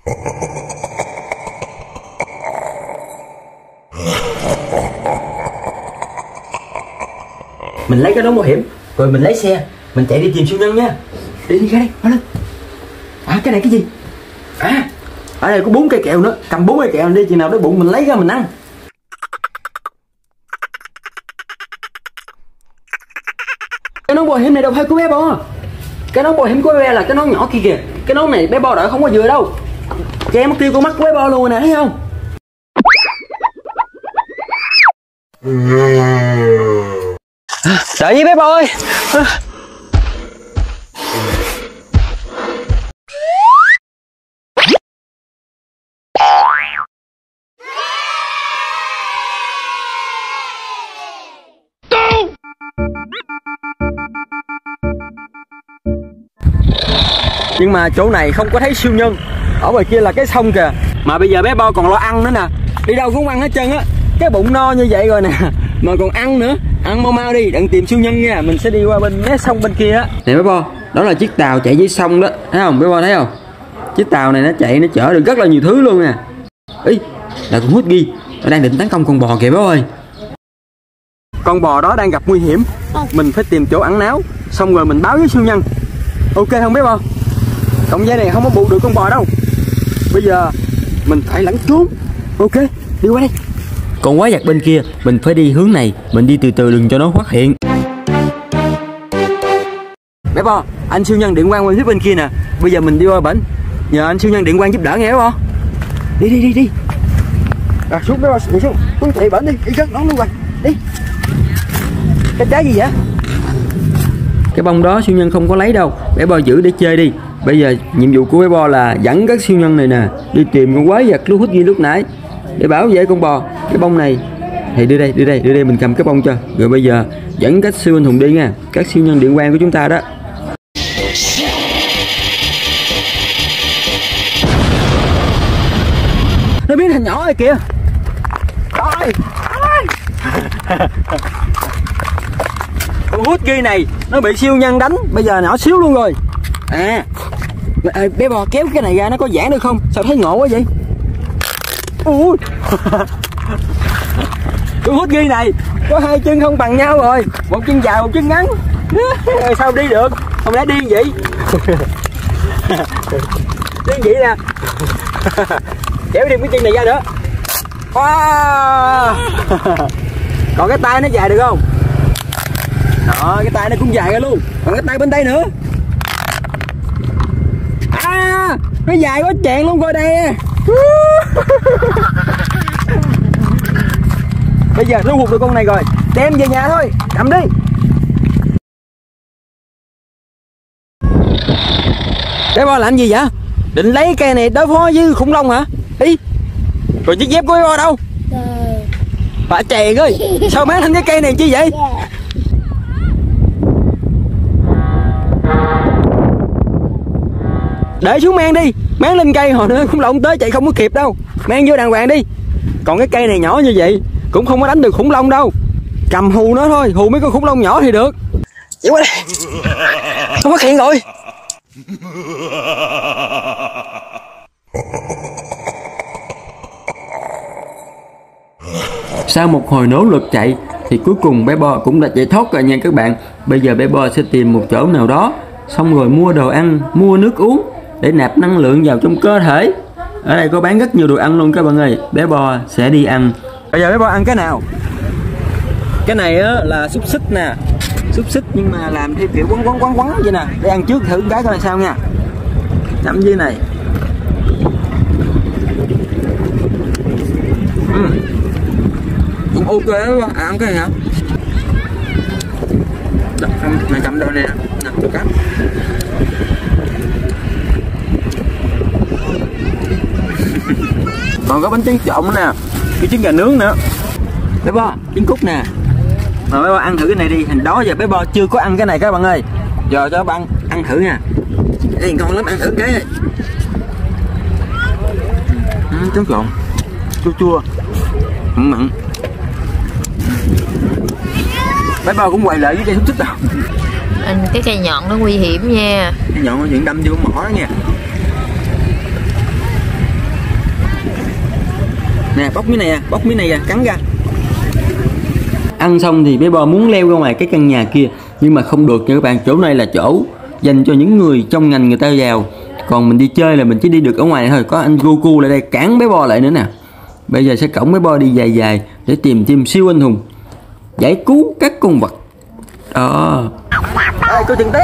Mình lấy cái nón bảo hiểm, rồi mình lấy xe, mình chạy đi tìm siêu nhân nha. Đi đi ra đây, mau lên. À cái này cái gì? À ở đây có bốn cây kẹo nữa, cầm bốn cây kẹo đi, chừng nào đói bụng mình lấy ra mình ăn. Cái nón bảo hiểm này đâu phải của bé Bo. Cái nón bảo hiểm của bé là cái nón nhỏ kia kìa. Cái nón này bé Bo đợi không có vừa đâu. Che mất tiêu con mắt của bé Bo luôn rồi nè, thấy không? Đợi với bé Bo ơi. Nhưng mà chỗ này không có thấy siêu nhân. Ở ngoài kia là cái sông kìa. Mà bây giờ bé Bo còn lo ăn nữa nè. Đi đâu cũng ăn hết trơn á. Cái bụng no như vậy rồi nè, mà còn ăn nữa. Ăn mau mau đi, đừng tìm siêu nhân nha. Mình sẽ đi qua bên mé sông bên kia á. Nè bé Bo, đó là chiếc tàu chạy dưới sông đó, thấy không bé Bo, thấy không? Chiếc tàu này nó chạy, nó chở được rất là nhiều thứ luôn nè. Ý, là con Husky, nó đang định tấn công con bò kìa bé ơi. Con bò đó đang gặp nguy hiểm, mình phải tìm chỗ ẩn náu, xong rồi mình báo với siêu nhân. Ok không bé Bo? Cọng dây này không có buộc được con bò đâu. Bây giờ mình phải lẩn trốn. Ok, đi qua đây. Con quái vật bên kia, mình phải đi hướng này, mình đi từ từ đừng cho nó phát hiện. Bé Bo, anh siêu nhân điện quang qua phía bên kia nè. Bây giờ mình đi qua bển, nhờ anh siêu nhân điện quang giúp đỡ nghe bé Bo. Đi đi đi đi. À, xuống bé Bo, đi xuống. Xuống chạy bển đi, đi cất đón luôn rồi. Đi. Cái trái gì vậy? Cái bông đó siêu nhân không có lấy đâu, bé Bo giữ để chơi đi. Bây giờ nhiệm vụ của bé Bo là dẫn các siêu nhân này nè đi tìm con quái vật lúc hút ghi lúc nãy để bảo vệ con bò. Cái bông này thì đưa đây, đưa đây, đưa đây, mình cầm cái bông cho. Rồi bây giờ dẫn các siêu anh hùng đi nha, các siêu nhân điện quang của chúng ta đó. Nó biến thành nhỏ rồi kìa. Rồi. Con hút ghi này nó bị siêu nhân đánh, bây giờ nhỏ xíu luôn rồi. À, à bé Bo kéo cái này ra nó có giãn được không? Sao thấy ngộ quá vậy? Ui. Con hút ghi này có hai chân không bằng nhau rồi, một chân dài một chân ngắn. Rồi sao đi được? Không lẽ điên vậy? Điên vậy nè. Kéo đi cái chân này ra nữa. Wow. Còn cái tay nó dài được không? Đó, cái tay nó cũng dài ra luôn. Còn cái tay bên đây nữa. À, nó dài quá chèn luôn coi đây. Bây giờ nó hụt được con này rồi, đem về nhà thôi, cầm đi. Bé Bo làm gì vậy? Định lấy cây này đối phó với khủng long hả? Đi. Rồi chiếc dép của bé Bo đâu? Bà chèn ơi, sao mang thành cái cây này chi vậy? Để xuống mang đi, mang lên cây hồi nữa khủng long tới chạy không có kịp đâu. Mang vô đàng hoàng đi. Còn cái cây này nhỏ như vậy cũng không có đánh được khủng long đâu. Cầm hù nó thôi, hù mấy con khủng long nhỏ thì được. Chạy qua đây. Không phát hiện rồi. Sau một hồi nỗ lực chạy thì cuối cùng bé Bo cũng đã chạy thoát rồi nha các bạn. Bây giờ bé Bo sẽ tìm một chỗ nào đó, xong rồi mua đồ ăn, mua nước uống để nạp năng lượng vào trong cơ thể. Ở đây có bán rất nhiều đồ ăn luôn các bạn ơi. Bé Bo sẽ đi ăn. Bây giờ bé Bo ăn cái nào? Cái này á là xúc xích nè, xúc xích nhưng mà làm theo kiểu quấn quấn quấn quấn vậy nè. Để ăn trước thử cái coi là sao nha. Chấm dưới này. Uhm. Cũng ok đó. À, ăn cái này hả? Đập không, này cầm đâu nè. Nè, tôi cắt. Còn có bánh trứng trộn nè, cái trứng gà nướng nữa. Bé Bo, trứng cút nè. Mà bé Bo ăn thử cái này đi. Hình đó giờ bé Bo chưa có ăn cái này các bạn ơi. Giờ cho bạn ăn thử nha. Đây ngon lắm, ăn thử cái này. Ừ, trứng trộn chua chua mặn mặn. Bé Bo cũng quay lại với cây xúc xích đâu. Anh cái cây nhọn nó nguy hiểm nha. Cây nhọn nó chuyện đâm vô mỏ đó nha. Nè, bóc miếng này à, bóc miếng này à, cắn ra. Ăn xong thì bé Bo muốn leo ra ngoài cái căn nhà kia, nhưng mà không được nha các bạn. Chỗ này là chỗ dành cho những người trong ngành người ta vào. Còn mình đi chơi là mình chỉ đi được ở ngoài này thôi. Có anh Goku lại đây cản bé Bo lại nữa nè. Bây giờ sẽ cõng bé Bo đi dài dài để tìm tìm siêu anh hùng, giải cứu các con vật. Đó. Ê, cô chừng té.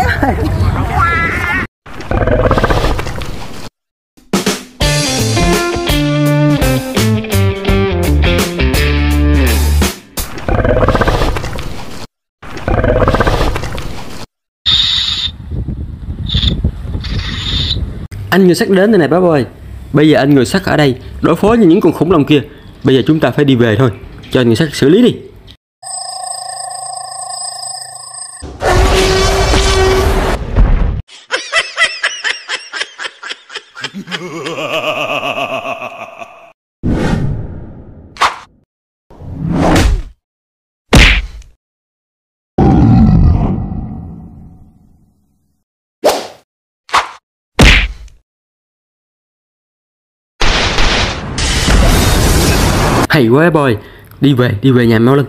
Anh người sắt đến đây này bác ơi. Bây giờ anh người sắt ở đây đối phó với những con khủng long kia. Bây giờ chúng ta phải đi về thôi. Cho anh người sắt xử lý đi. Hay quá boy. Đi về, đi về nhà mau lên.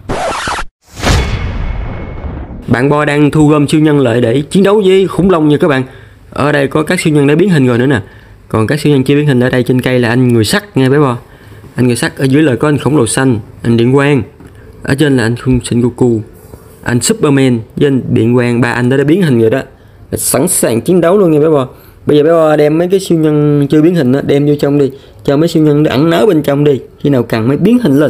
Bạn boy đang thu gom siêu nhân lại để chiến đấu với khủng long nha các bạn. Ở đây có các siêu nhân đã biến hình rồi nữa nè. Còn các siêu nhân chưa biến hình ở đây trên cây là anh người sắt nghe bé boy. Anh người sắt ở dưới là có anh khổng lồ xanh, anh điện quang. Ở trên là anh Khung Sinh Goku, anh Superman với anh điện quang. Ba anh đó đã biến hình rồi đó, sẵn sàng chiến đấu luôn nha bé boy. Bây giờ bé boy đem mấy cái siêu nhân chưa biến hình đó, đem vô trong đi, cho mấy siêu nhân nó ẩn náu bên trong đi, khi nào cần mới biến hình lên.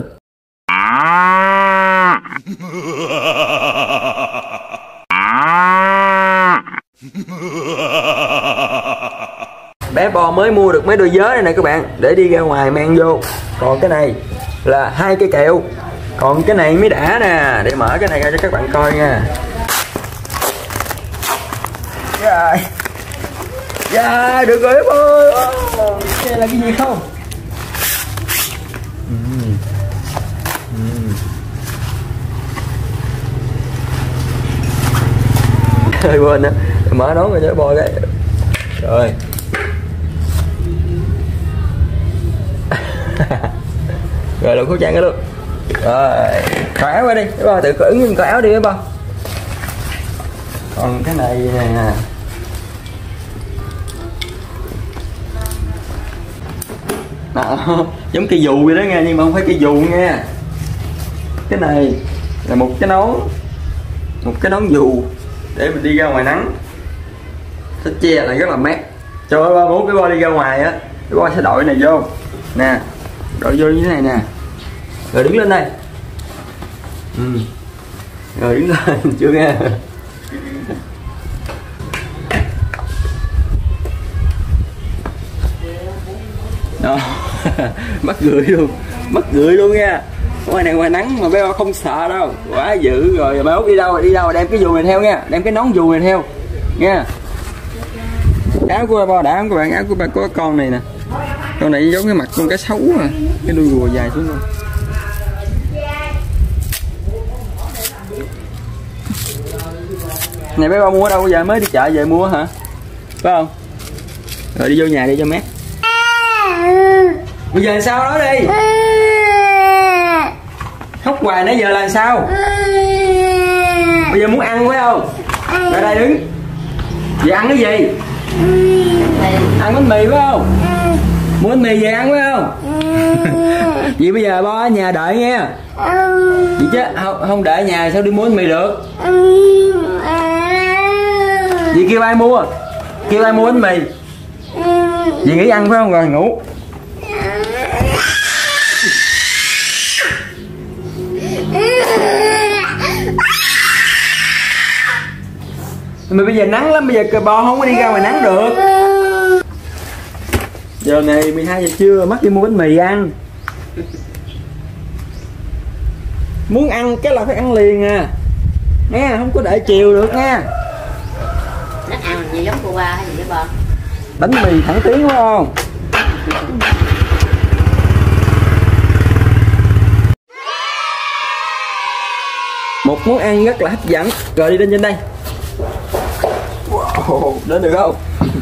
Bé bò mới mua được mấy đôi giớ này nè các bạn, để đi ra ngoài mang vô. Còn cái này là hai cây kẹo, còn cái này mới đã nè. Để mở cái này ra cho các bạn coi nha. Rồi, dạ được rồi em ơi. Đây là cái gì không? uhm. Uhm. Hơi quên á, mở nón rồi cho bò cái. Rồi rồi đeo khẩu trang cái luôn. Rồi cởi áo qua đi các bạn, tự ứng nhưng cởi áo đi các bạn. Còn cái này nè, đó, giống cây dù vậy đó nha, nhưng mà không phải cây dù nha. Cái này là một cái nón, một cái nón dù để mình đi ra ngoài nắng. Nó che lại rất là mát. Cho ba muốn cái bo đi ra ngoài á, cái bo sẽ đội này vô nè, đội vô như thế này nè, rồi đứng lên đây. Ừ. Rồi đứng lên chưa nghe. Đó. Mắc gửi luôn, mắc gửi luôn nha. Ngoài này ngoài nắng mà bé bo không sợ đâu, quá dữ. Rồi bé Út đi đâu đi đâu đem cái dù này theo nha, đem cái nón dù này theo nha. Áo của bo đã không các bạn, áo của ba có con này nè, con này giống cái mặt con cá sấu à, cái đuôi rùa dài xuống luôn. Này bé ba mua ở đâu giờ, mới đi chợ về mua hả, phải không? Rồi đi vô nhà đi cho mát. Bây giờ sao đó đi, khóc hoài nãy giờ là sao? Bây giờ muốn ăn phải không? Ra đây đứng. Vậy ăn cái gì? Ăn bánh mì phải không? Muốn bánh mì về ăn phải không? Vậy bây giờ bo ở nhà đợi nha. Vậy chứ không, không đợi ở nhà sao đi mua bánh mì được? Vậy kêu ai mua? Kêu ai mua bánh mì? Vậy nghỉ ăn phải không? Rồi ngủ. Mà bây giờ nắng lắm, bây giờ cờ bo không có đi ra ngoài nắng được. Giờ này mười hai giờ trưa, mắc đi mua bánh mì ăn. Muốn ăn cái là phải ăn liền à nghe, không có đợi chiều được nha. Nó ăn gì giống cô ba hay gì vậy bo? Bánh mì thẳng tiến đúng không? Một món ăn rất là hấp dẫn. Rồi đi lên trên đây. Wow, đến được không?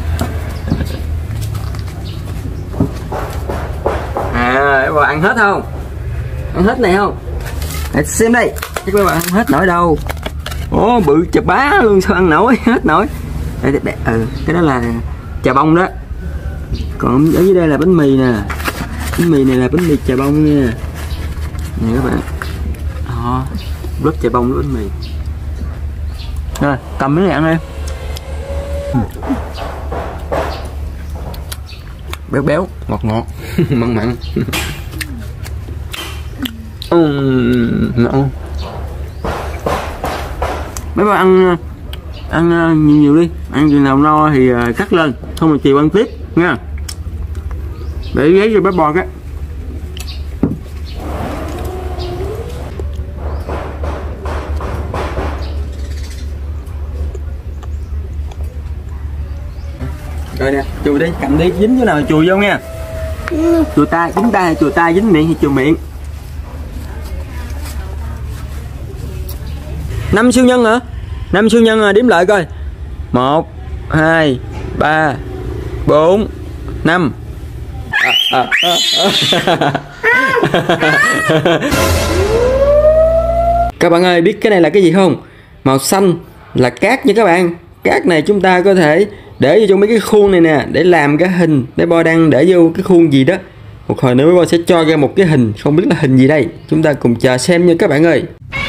À, các bạn ăn hết không? Ăn hết này không? Để xem đây, các bạn ăn hết nổi đâu. Ồ, bự chà bá luôn, sao ăn nổi, hết nổi. Đây, đây, đây. Ừ, cái đó là chà bông đó. Còn ở dưới đây là bánh mì nè. Bánh mì này là bánh mì chà bông nha. Nè các bạn. Đó, lớp chà bông với bánh mì. Rồi, cầm cái này ăn đi. Béo béo, ngọt ngọt, mặn mặn. Uhm, ngon. Mấy bạn ăn ăn nhiều nhiều đi, ăn chừng nào no thì cắt lên, không là chiều ăn tiếp nha. Để giấy cho bé bò cái. Rồi nè, chùi đi, cầm đi, dính chỗ nào chùi vô nha. Chùi tay, dính tay, chùi tay, dính miệng thì chùi miệng. Năm siêu nhân hả? Năm siêu nhân à, đếm lại coi. Một, hai, ba, bốn, năm. À, à, à, à. Các bạn ơi, biết cái này là cái gì không? Màu xanh là cát nha các bạn. Cát này chúng ta có thể để vô trong mấy cái khuôn này nè, để làm cái hình. Bé Bo đang để vô cái khuôn gì đó. Một hồi nữa bé Bo sẽ cho ra một cái hình, không biết là hình gì đây. Chúng ta cùng chờ xem nha các bạn ơi.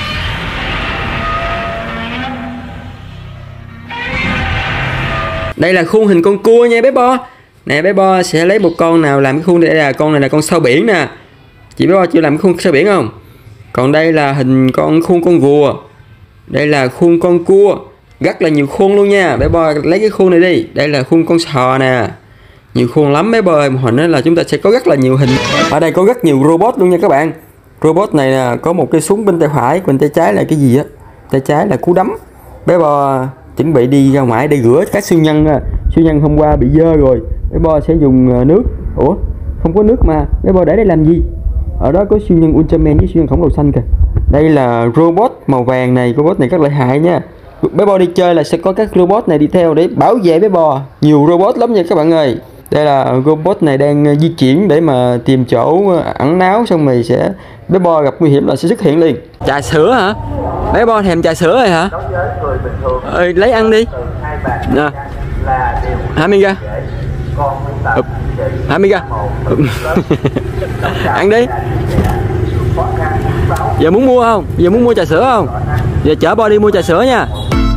Đây là khuôn hình con cua nha bé Bo. Nè bé Bo sẽ lấy một con nào làm cái khuôn. Đây là con này là con sao biển nè. Chị bé Bo chịu làm cái khuôn sao biển không? Còn đây là hình con khuôn con rùa. Đây là khuôn con cua. Rất là nhiều khuôn luôn nha. Bé Bo lấy cái khuôn này đi. Đây là khuôn con sò nè. Nhiều khuôn lắm bé Bo ơi. Một hồi nữa là chúng ta sẽ có rất là nhiều hình. Ở đây có rất nhiều robot luôn nha các bạn. Robot này nè, có một cái súng bên tay phải, bên tay trái là cái gì á? Tay trái là cú đấm. Bé Bo chuẩn bị đi ra ngoài để rửa các siêu nhân. Siêu nhân hôm qua bị dơ rồi. Bé Bo sẽ dùng nước. Ủa? Không có nước mà. Bé Bo để đây làm gì? Ở đó có siêu nhân Ultraman với siêu nhân khổng lồ xanh kìa. Đây là robot màu vàng này. Robot này rất lợi hại nha. Bé Bo đi chơi là sẽ có các robot này đi theo để bảo vệ bé Bo. Nhiều robot lắm nha các bạn ơi. Đây là robot này đang di chuyển để mà tìm chỗ ẩn náu, xong rồi sẽ bé Bo gặp nguy hiểm là sẽ xuất hiện liền. Trà sữa hả? Bé Bo thèm trà sữa rồi hả? Ơi, lấy ăn đi. Nè. Hai mươi ra. Hai mươi ra. Ăn đi. Giờ muốn mua không? Giờ muốn mua trà sữa không? Giờ chở Bo đi mua trà sữa nha.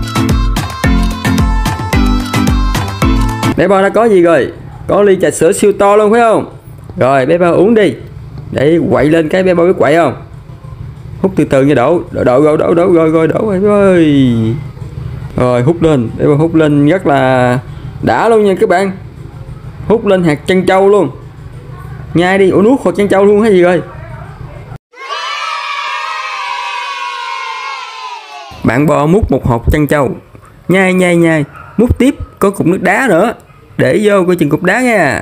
Bé Bo đã có gì rồi? Có ly trà sữa siêu to luôn phải không? Rồi bé Bo uống đi. Để quậy lên cái bé Bo biết quậy không? Hút từ từ nha, đổ đổ đổ đổ đổ đổ rồi rồi đổ rồi ơi. Rồi hút lên, bé Bo hút lên rất là đã luôn nha các bạn. Hút lên hạt trân châu luôn. Nhai đi. Ủa nuốt hột trân châu luôn hay gì rồi? Bạn Bo múc một hột trân châu. Nhai nhai nhai. Múc tiếp. Có cục nước đá nữa. Để vô coi chừng cục đá nha.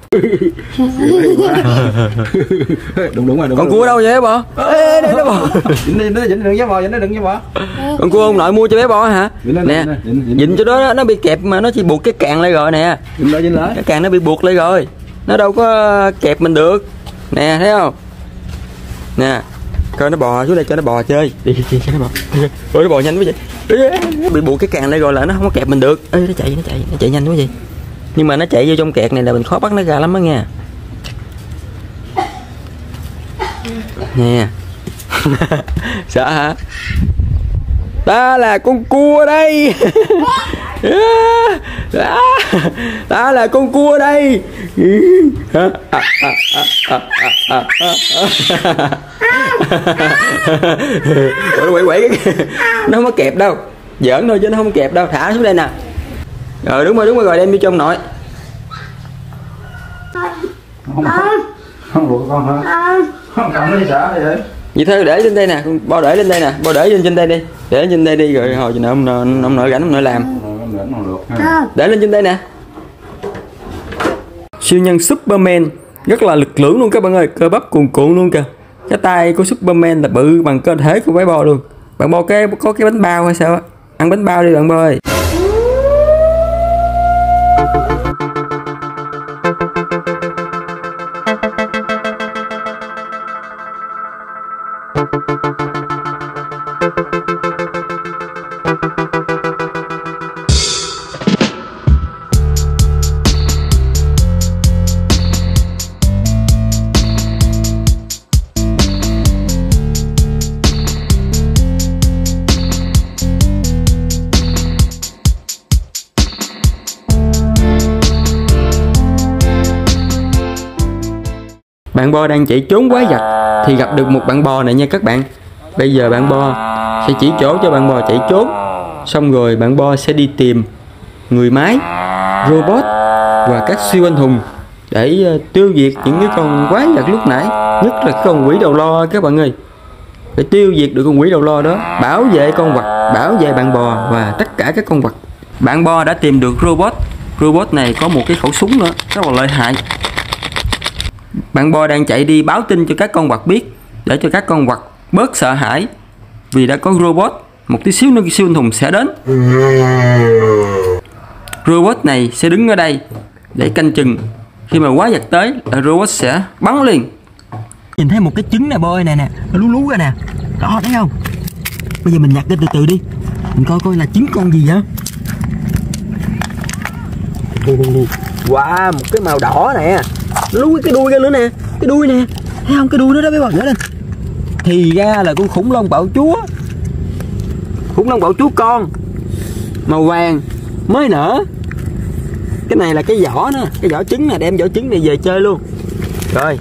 Đúng đúng rồi, đúng. Con cua đâu vậy Bo? Ê, đây đó Bo. Dính đi, nó dính đừng với Bo, dính nó đừng với Bo. Con cua ông nội mua cho bé Bo hả? Nè, dính cho đó nó bị kẹp mà nó chỉ buộc cái càng lại rồi nè. Dính lại, dính lại. Cái càng nó bị buộc lại rồi. Nó đâu có kẹp mình được. Nè, thấy không? Nè. Coi nó bò xuống đây cho nó bò chơi. Đi đi cho nó bò. Ôi nó bò nhanh quá vậy. Nó bị buộc cái càng lại rồi là nó không có kẹp mình được. Ê nó chạy nó chạy nó chạy nhanh quá vậy. Nhưng mà nó chạy vô trong kẹt này là mình khó bắt nó ra lắm đó nha. Nè. Sợ hả? Ta là con cua đây. Ta là con cua đây. Quậy quậy quậy. Nó không có kẹp đâu. Giỡn thôi chứ nó không kẹp đâu. Thả xuống đây nè. Rồi đúng rồi đúng rồi rồi đem vô trong nội. Không không luộc con hả? Không cầm nó sợ vậy. Vậy thôi để lên đây nè, Bo để lên đây nè, Bo để lên trên đây đi. Để lên trên đây đi rồi hồi ông ông, ông nội rảnh ông nội làm. Để lên trên đây nè. Siêu nhân Superman rất là lực lưỡng luôn các bạn ơi, cơ bắp cuồn cuộn luôn kìa. Cái tay của Superman là bự bằng cơ thể của bé Bo luôn. Bạn Bo cái có cái bánh bao hay sao á? Ăn bánh bao đi bạn Bo ơi. Bạn Bo đang chạy trốn quái vật thì gặp được một bạn bò này nha các bạn. Bây giờ bạn Bo sẽ chỉ chỗ cho bạn bò chạy trốn. Xong rồi bạn Bo sẽ đi tìm người máy, robot và các siêu anh hùng để tiêu diệt những cái con quái vật lúc nãy. Nhất là cái con quỷ đầu lo các bạn ơi. Để tiêu diệt được con quỷ đầu lo đó, bảo vệ con vật, bảo vệ bạn bò và tất cả các con vật. Bạn Bo đã tìm được robot. Robot này có một cái khẩu súng nữa rất là lợi hại. Bạn Bo đang chạy đi báo tin cho các con vật biết, để cho các con vật bớt sợ hãi, vì đã có robot, một tí xíu nữa siêu anh hùng sẽ đến. Robot này sẽ đứng ở đây để canh chừng. Khi mà quái vật tới là robot sẽ bắn liền. Nhìn thấy một cái trứng nè bơi nè nè, nó lú lú ra nè. Đó thấy không? Bây giờ mình nhặt lên từ từ đi. Mình coi coi là trứng con gì vậy. Wow, một cái màu đỏ nè. Nó lú cái đuôi ra nữa nè. Cái đuôi nè. Thấy không? Cái đuôi nó đó bé bò gỡ lên. Thì ra là con khủng long bạo chúa. Khủng long bạo chúa con màu vàng mới nở. Cái này là cái vỏ nữa, cái vỏ trứng nè, đem vỏ trứng này về chơi luôn. Rồi.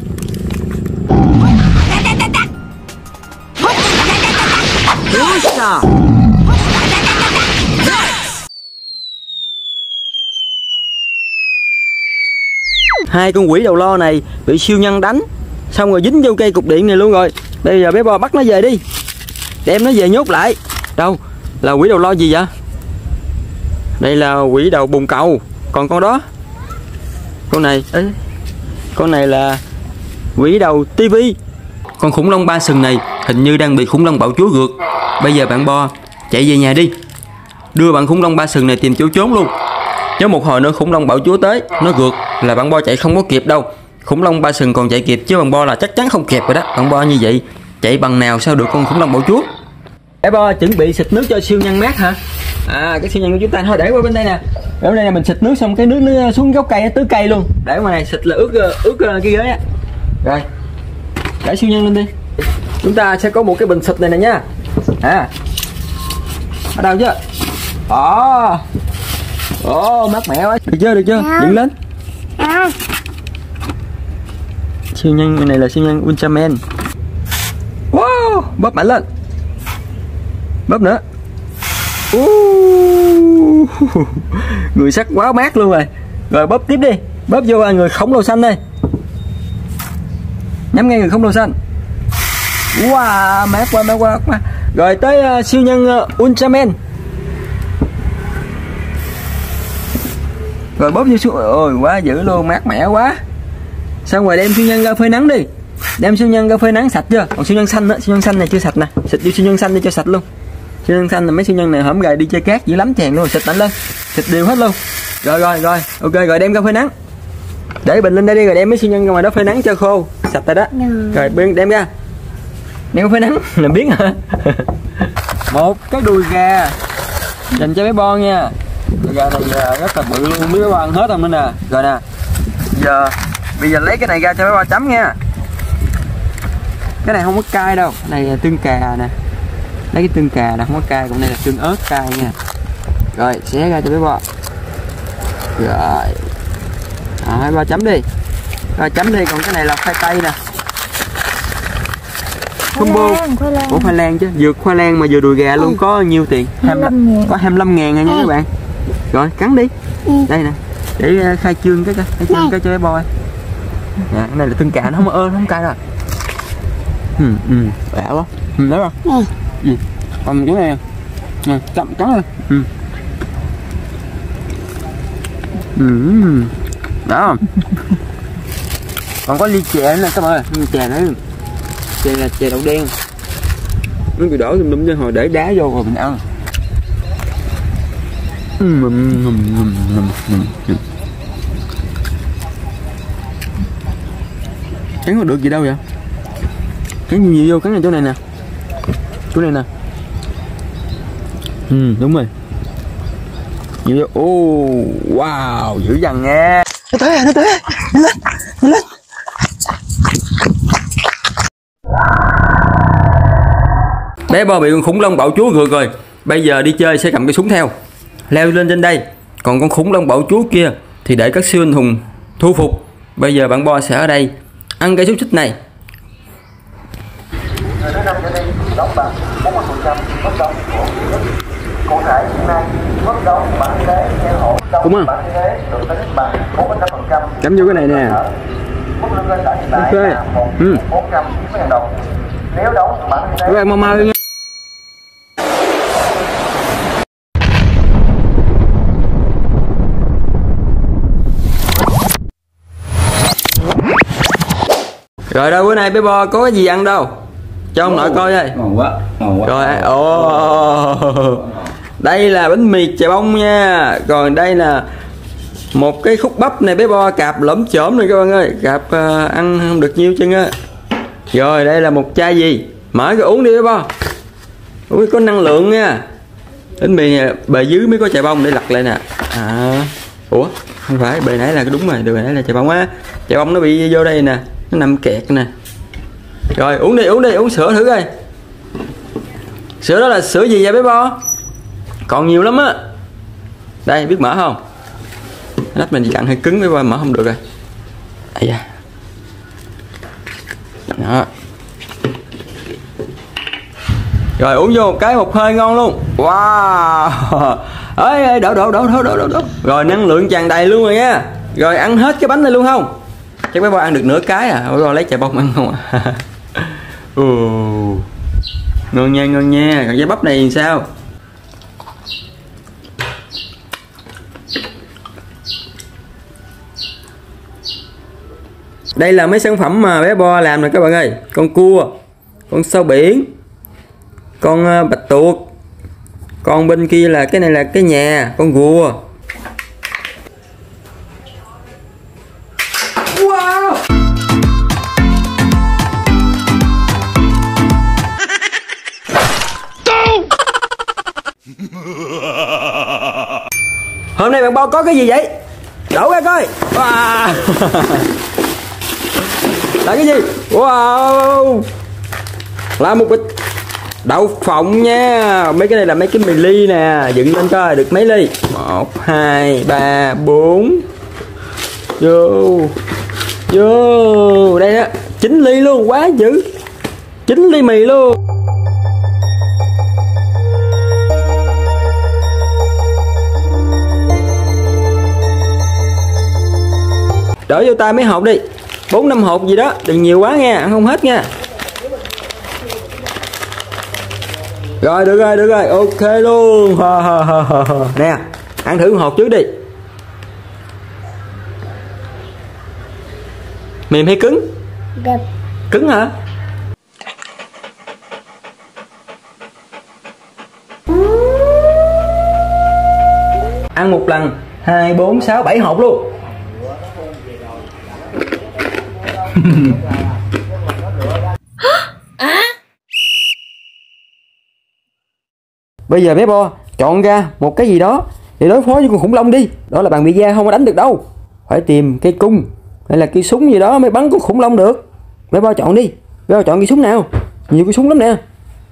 Hai con quỷ đầu lo này bị siêu nhân đánh, xong rồi dính vô cây cục điện này luôn rồi. Bây giờ bé bò bắt nó về đi, đem nó về nhốt lại. Đâu là quỷ đầu lo gì vậy? Đây là quỷ đầu bồn cầu. Còn con đó, con này ấy, con này là quỷ đầu tivi. Con khủng long ba sừng này hình như đang bị khủng long bạo chúa rượt. Bây giờ bạn Bo chạy về nhà đi, đưa bạn khủng long ba sừng này tìm chỗ trốn luôn. Nếu một hồi nữa khủng long bạo chúa tới, nó rượt là bạn Bo chạy không có kịp đâu. Khủng long ba sừng còn chạy kịp, chứ bạn Bo là chắc chắn không kịp rồi đó. Bạn Bo như vậy chạy bằng nào sao được con khủng long bạo chúa. Bé Bo chuẩn bị xịt nước cho siêu nhân mát hả? À, cái siêu nhân của chúng ta thôi để qua bên đây nè. Để bên đây là mình xịt nước xong cái nước nó xuống gốc cây, tưới cây luôn. Để ngoài này xịt là ướt ướt cái ghế á. Rồi. Để siêu nhân lên đi. Chúng ta sẽ có một cái bình xịt này nè nha. À. Ở đâu chứ? Đó. Ồ, mát mẻ quá. Được chưa? Được chưa? Dựng lên. Siêu nhân này là siêu nhân Ultraman. Wow, bóp mạnh lên. Bóp nữa. Uh, người sắt quá mát luôn rồi. Rồi bóp tiếp đi. Bóp vô người khổng lồ xanh đây. Nhắm ngay người khổng lồ xanh. Wow, mát quá, mát quá, mát. Rồi tới uh, siêu nhân uh, Ultraman. Rồi bóp vô xuống. Ôi quá dữ luôn, mát mẻ quá. Xong rồi đem siêu nhân ra phơi nắng đi. Đem siêu nhân ra phơi nắng sạch chưa? Còn siêu nhân xanh á, siêu nhân xanh này chưa sạch nè. Xịt vô siêu nhân xanh đi cho sạch luôn. Siêu nhân xanh là mấy siêu nhân này hổm gầy đi chơi cát dữ lắm chèn luôn, xịt mạnh lên. Xịt đều hết luôn. Rồi rồi rồi, ok rồi đem ra phơi nắng. Để bình lên đây đi rồi đem mấy siêu nhân ra ngoài đó phơi nắng cho khô, sạch rồi đó. Rồi bên đem ra. Đem ra phơi nắng làm biến hả? Một cái đùi gà dành cho bé Bo nha. Đùi gà này rất là bự luôn, biết bé Bo ăn hết không nữa nè. Rồi nè. Giờ bây giờ lấy cái này ra cho bé Bo chấm nha. Cái này không có cay đâu, cái này là tương cà nè. Lấy cái tương cà nè, không có cay, còn này là tương ớt cay nha. Rồi xé ra cho bé Bo. Rồi à, hai ba chấm đi. Rồi chấm đi, còn cái này là khoai tây nè. Combo. Ủa khoai lang chứ, vừa khoai lang mà vừa đùi gà luôn. Có nhiêu tiền? hai mươi lăm ngàn. Có hai mươi lăm ngàn nha các bạn. Rồi cắn đi. Đây nè, để khai trương cái coi, khai trương cái cho bé Bo. Dạ, cái này là tương cà, nó không ơn, không cay rồi. Ừ, ừ, bẻ quá. Ừ, đấy không? Ừ. Ừ. Còn chỗ này nè, chậm chấm lên. Ừ. Ừ. Đó không? Còn có ly chè nữa nè các bạn ơi, chè nữa. Chè là chè đậu đen. Nó bị đổ tùm lum cho hồi để đá vô rồi mình ăn. Ừ. Cắn có được gì đâu vậy? Cắn nhiều vô, cắn vào chỗ này nè. Chỗ này nè. Ừ, đúng rồi. Nhiều vô. Oh, wow, dữ dằn nghe. Nó tới rồi, nó tới rồi. Nhanh lên, nhanh lên. Bé Bo bị con khủng long bạo chúa rượt rồi. Bây giờ đi chơi sẽ cầm cái súng theo, leo lên trên đây. Còn con khủng long bạo chúa kia thì để các siêu anh hùng thu phục. Bây giờ bạn Bo sẽ ở đây ăn cây xúc xích này. Đúng không? Cắm vô cái này nè. Ok. Ừ. Các bạn mau mau nha. Rồi đâu bữa nay bé Bo có cái gì ăn đâu. Cho ông nội coi ơi. Ngon quá, ngon quá. Rồi, ồ. Đây là bánh mì chè bông nha. Còn đây là một cái khúc bắp này bé Bo cạp lẫm chởm này các bạn ơi. Cạp uh, ăn không được nhiêu chân á. Rồi đây là một chai gì, mở cái uống đi bé Bo. Ui có năng lượng nha. Bánh mì bề dưới mới có chà bông để lặt lại nè. À, ủa không phải, bề nãy là cái đúng rồi, bề nãy là chà bông á. Chà bông nó bị vô đây nè, nó nằm kẹt nè. Rồi uống đi, uống đi, uống sữa thử coi. Sữa đó là sữa gì vậy bé Bo? Còn nhiều lắm á. Đây biết mở không? Nắp mình dặn hơi cứng bé Bo, mở không được rồi. Ây da. Đó. Rồi uống vô một cái một hơi ngon luôn. Wow. Ê, đổ đổ đổ đổ đổ đổ. Rồi năng lượng tràn đầy luôn rồi nha. Rồi ăn hết cái bánh này luôn không? Chắc bé Bo ăn được nửa cái à. Bé Bo lấy chà bông ăn không à. Ừ. Ngon nha, ngon nha. Còn trái bắp này thì sao? Đây là mấy sản phẩm mà bé Bo làm nè các bạn ơi. Con cua, con sâu biển, con bạch tuộc, con bên kia là cái này là cái nhà, con rùa. Wow. Hôm nay bạn Bo có cái gì vậy? Đổ ra coi. Wow. Là cái gì? Wow. Là một bịch đậu phộng nha. Mấy cái này là mấy cái mì ly nè. Dựng lên coi được mấy ly. Một, hai, ba, bốn. Vô. Vô. Đây đó. Chín ly luôn, quá dữ. Chín ly mì luôn. Đổ vô tay mấy hộp đi. Bốn năm hộp gì đó, đừng nhiều quá nha, ăn không hết nha. Rồi được rồi, được rồi, ok luôn. Nè, ăn thử một hộp trước đi. Mềm hay cứng? Đẹp. Cứng hả? Ăn một lần hai, bốn, sáu, bảy hộp luôn. Bây giờ bé Bo chọn ra một cái gì đó để đối phó với con khủng long đi. Đó là bằng pizza không có đánh được đâu. Phải tìm cây cung hay là cây súng gì đó mới bắn con khủng long được. Bé Bo chọn đi. Bé Bo chọn cây súng nào? Nhiều cây súng lắm nè.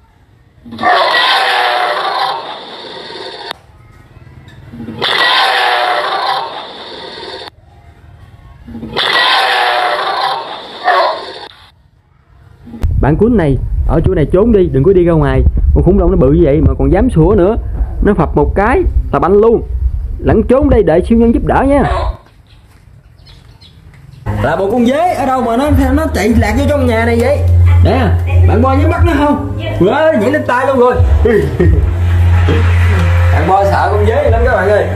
Bạn cuốn này ở chỗ này trốn đi, đừng có đi ra ngoài. Con khủng long nó bự như vậy mà còn dám sủa nữa. Nó phập một cái là banh luôn. Lẫn trốn đây đợi siêu nhân giúp đỡ nha. Là một con dế ở đâu mà nó nó chạy lạc vô trong nhà này vậy? Nè, bạn Bo nhớ bắt nó không? Quá nhảy lên tay luôn rồi. Bạn Bo sợ con dế lắm các bạn ơi.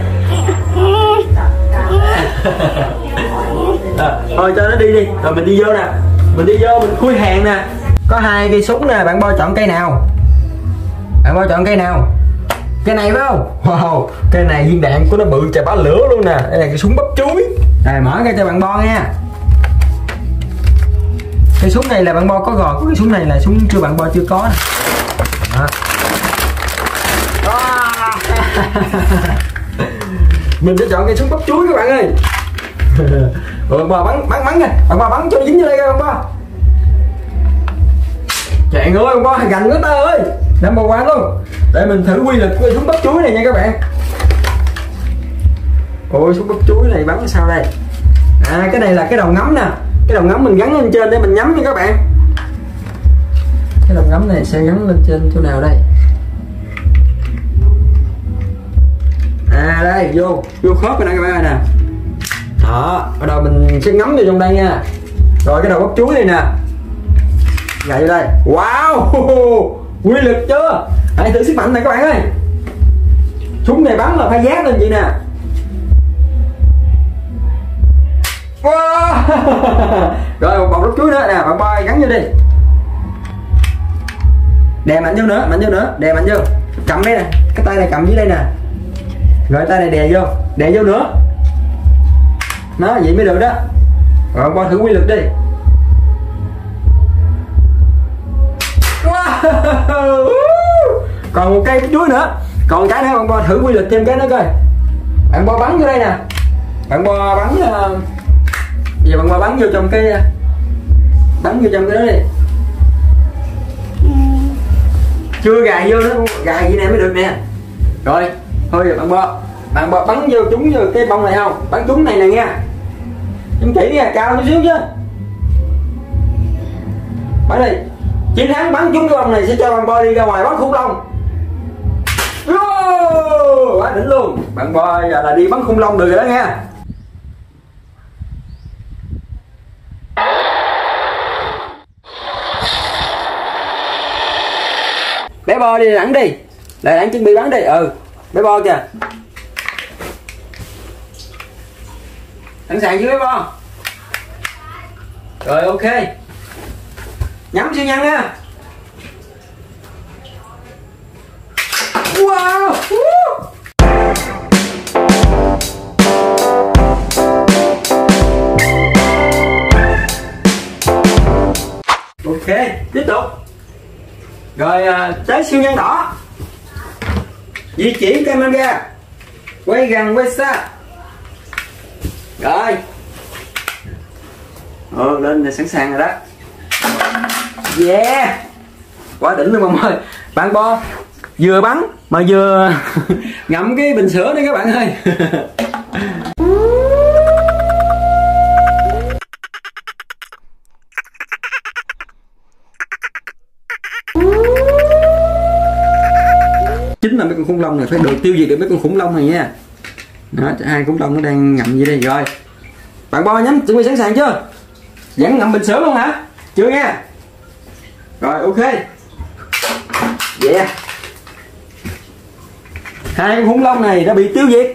À, thôi cho nó đi đi, rồi mình đi vô nè. Mình đi vô mình khui hàng nè. Có hai cây súng nè, bạn Bo chọn cây nào? Bạn Bo chọn cây nào? Cây này phải không? Wow, cây này viên đạn của nó bự chà bá lửa luôn nè. Đây là cái súng bắp chuối. Rồi mở ra cho bạn Bo nha. Cái súng này là bạn Bo có rồi, cái súng này là súng chưa bạn Bo chưa có nè. Đó. Mình sẽ chọn cây súng bắp chuối các bạn ơi. Rồi bạn Bo bắn bắn bắn nè, bạn Bo bắn cho nó dính vô đây các bạn Bo. Chạy ơi, bạn Bo gành của ta ơi. Number one luôn. Để mình thử quy lực của súng bắp chuối này nha các bạn. Ôi súng bắp chuối này bắn sao đây? À cái này là cái đầu ngắm nè. Cái đầu ngắm mình gắn lên trên để mình nhắm nha các bạn. Cái đầu ngắm này sẽ gắn lên trên chỗ nào đây? À đây, vô, vô khớp rồi nè các bạn nè. Đó, bắt đầu mình sẽ ngắm vô trong đây nha. Rồi cái đầu bắp chuối này nè. Gậy vô đây. Wow, quy lực chưa? Hãy thử sức mạnh này các bạn ơi. Súng này bắn là phải dán lên vậy nè. Wow. Rồi một bọc bắp chuối nữa nè, bạn Bo gắn vô đi. Đè mạnh vô nữa, mạnh vô nữa, đè mạnh vô. Cầm đây nè, cái tay này cầm dưới đây nè. Rồi tay này đè vô, đè vô nữa. Nó vậy mới được đó. Rồi bạn Bo thử quy lực đi. Còn một cây chuối nữa, còn cái nữa bạn Bo thử quy lực thêm cái nữa coi. Bạn Bo bắn vô đây nè, bạn Bo bắn uh... giờ bạn Bo bắn vô trong cái bắn vô trong cái đó đi. Chưa gài vô nó gài vậy nè mới được nè. Rồi thôi bạn Bo, bạn Bo bắn vô trúng vô cái bông này không, bắn trúng này nè nha, em chỉ nha, cao chút xíu chứ. Bắn đi, chiến thắng bắn trúng cái bông này sẽ cho bạn Bo đi ra ngoài bắn khủng long. Quá đỉnh luôn, bạn Bo giờ là đi bắn khủng long được rồi đó nha. Bé Bo đi đẳng đi, lại đẳng chuẩn bị bắn đi. Ừ, bé Bo kìa, sẵn sàng chưa bé Bo? Rồi ok, nhắm siêu nhân nha. Wow. Ok, tiếp tục. Rồi à, tới siêu nhân đỏ, di chuyển camera quay gần quay xa. Rồi ờ, lên là sẵn sàng rồi đó. Yeah, quá đỉnh luôn mọi người. Bạn Bo vừa bắn mà vừa ngậm cái bình sữa đấy các bạn ơi. Chính là mấy con khủng long này phải được tiêu diệt được mấy con khủng long này nha. Đó, hai khủng long nó đang ngậm gì đây. Rồi bạn Bo nhắm chuẩn bị sẵn sàng chưa? Vẫn ngậm bình sữa luôn hả? Chưa nha. Rồi ok. Yeah, hai con khủng long này đã bị tiêu diệt.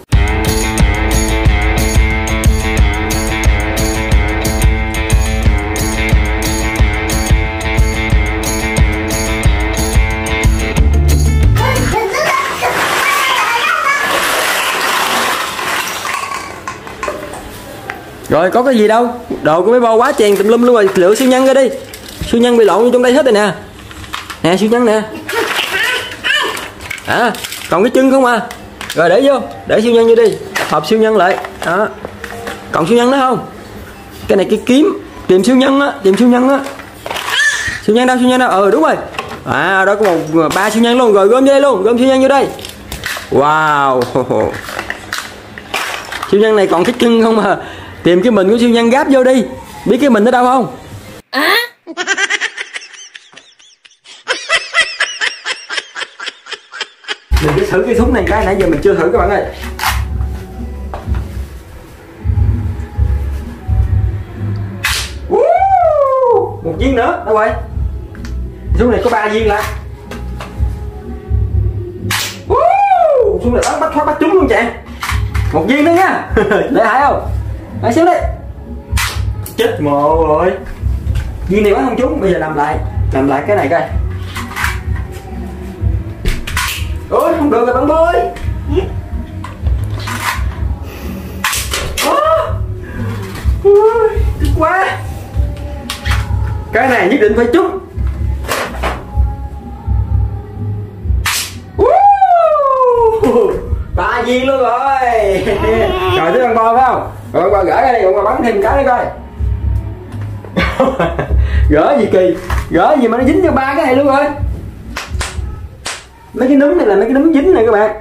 Rồi có cái gì đâu, đồ của mấy Bo quá chèn tùm lum luôn rồi. Lựa siêu nhân ra đi, siêu nhân bị lộn vô trong đây hết rồi nè. Nè siêu nhân nè. À, còn cái chân không à. Rồi để vô, để siêu nhân vô đi, hộp siêu nhân lại. Đó, còn siêu nhân nữa không? Cái này cái kiếm, tìm siêu nhân á, tìm siêu nhân á. Siêu nhân đâu, siêu nhân đâu? Ừ đúng rồi. À đó có một ba siêu nhân luôn. Rồi gom vô đây luôn, gom siêu nhân vô đây. Wow, siêu nhân này còn cái chân không à. Tìm cái mình của siêu nhân gáp vô đi. Biết cái mình ở đâu không? À? Mình cứ thử cái súng này cái nãy giờ mình chưa thử các bạn ơi. Một viên nữa, đâu rồi? Súng này có ba viên lại. Súng này bắn bắt thoát bắt trúng luôn chàng. Một viên nữa nha. Để hại không? Hãy xíu đi. Chết mồ rồi. Viên này bắn không trúng, bây giờ làm lại. Làm lại cái này coi. Ôi không được rồi bạn Bo ơi. Ôi thích quá. Cái này nhất định phải trúng. Ba viên luôn rồi. Rồi tới bạn Bo phải không? Rồi bạn Bo gỡ ra đây, bạn Bo bắn thêm cái nữa coi. Gỡ gì kỳ, gỡ gì mà nó dính cho ba cái này luôn rồi. Mấy cái núm này là mấy cái núm dính này các bạn.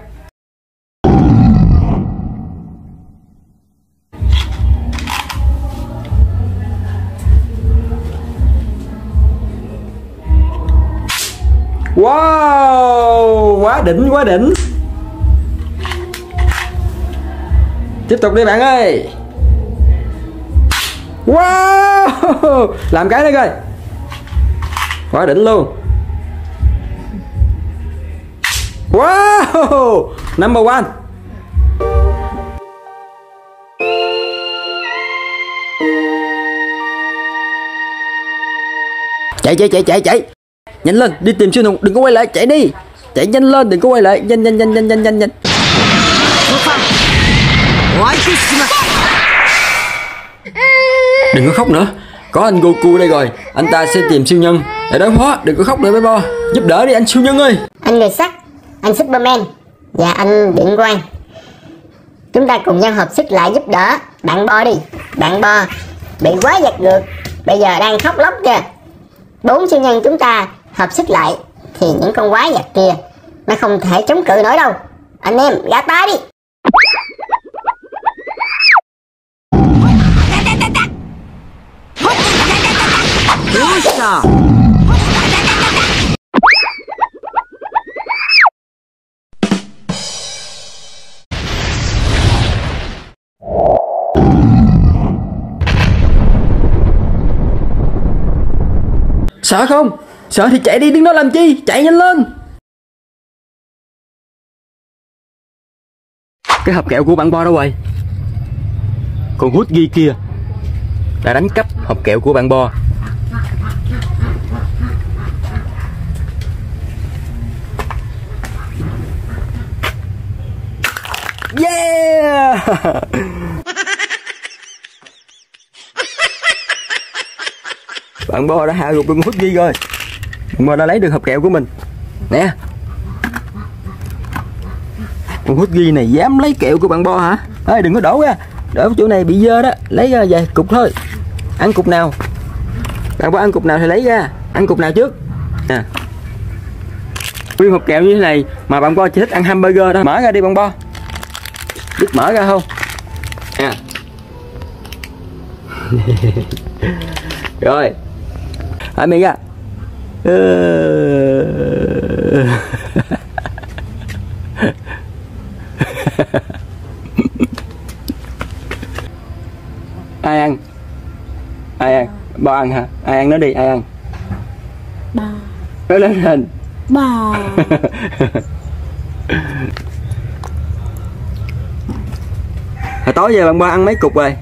Wow, quá đỉnh quá đỉnh. Tiếp tục đi bạn ơi. Wow, làm cái nữa coi. Quá đỉnh luôn. Wow, number one. Chạy chạy chạy chạy chạy. Nhanh lên, đi tìm siêu hùng, đừng có quay lại, chạy đi. Chạy nhanh lên, đừng có quay lại, nhanh nhanh nhanh nhanh nhanh nhanh nhanh. Đừng có khóc nữa. Có anh Goku đây rồi, anh ta sẽ tìm siêu nhân để đối phó, đừng có khóc nữa bé Bo. Giúp đỡ đi anh siêu nhân ơi. Anh người sắt, anh Superman và anh Điện Quang, chúng ta cùng nhau hợp sức lại giúp đỡ bạn Bo đi. Bạn Bo bị quái vật ngược, bây giờ đang khóc lóc kìa. Bốn siêu nhân chúng ta hợp sức lại thì những con quái vật kia nó không thể chống cự nổi đâu. Anh em ra tay đi. Sợ không? Sợ thì chạy đi, đứng đó làm chi? Chạy nhanh lên. Cái hộp kẹo của bạn Bo đâu rồi? Con hút ghi kia đã đánh cắp hộp kẹo của bạn Bo. Yeah! Bạn Bo đã hạ gục được con hút ghi rồi. Bạn Bo đã lấy được hộp kẹo của mình. Nè, con hút ghi này dám lấy kẹo của bạn Bo hả? Ê, đừng có đổ ra, đổ chỗ này bị dơ đó. Lấy ra vài cục thôi. Ăn cục nào? Bạn Bo ăn cục nào thì lấy ra. Ăn cục nào trước? Nè, nguyên hộp kẹo như thế này mà bạn Bo chỉ thích ăn hamburger đó. Mở ra đi bạn Bo. Biết mở ra không? À. Rồi, hãy miệng ra. Ai ăn? Ai ăn? Bo ăn hả? Ai ăn nó đi, ai ăn? Ba. Nói lên hình. Ba. Hồi tối giờ bạn Bo ăn mấy cục rồi?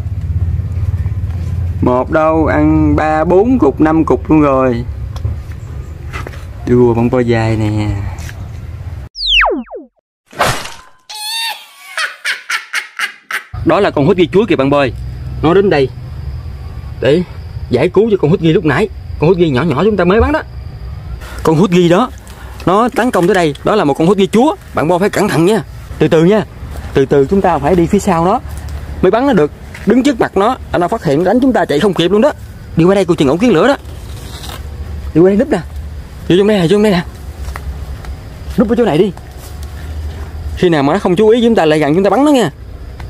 Một đâu, ăn ba bốn cục, năm cục luôn rồi. Đùa bạn Bo dài nè. Đó là con hút ghi chuối kìa bạn Bo. Nó đến đây để giải cứu cho con hút ghi lúc nãy. Con hút ghi nhỏ nhỏ chúng ta mới bắn đó. Con hút ghi đó nó tấn công tới đây. Đó là một con hút ghi chúa. Bạn Bo phải cẩn thận nha. Từ từ nha. Từ từ chúng ta phải đi phía sau nó mới bắn nó được. Đứng trước mặt nó, anh nó phát hiện đánh chúng ta chạy không kịp luôn đó. Đi qua đây cô chừng ống kiến lửa đó. Đi qua đây núp nè. Vô trong đây nè, vô trong đây nè. Núp ở chỗ này đi. Khi nào mà nó không chú ý chúng ta lại gần chúng ta bắn nó nha.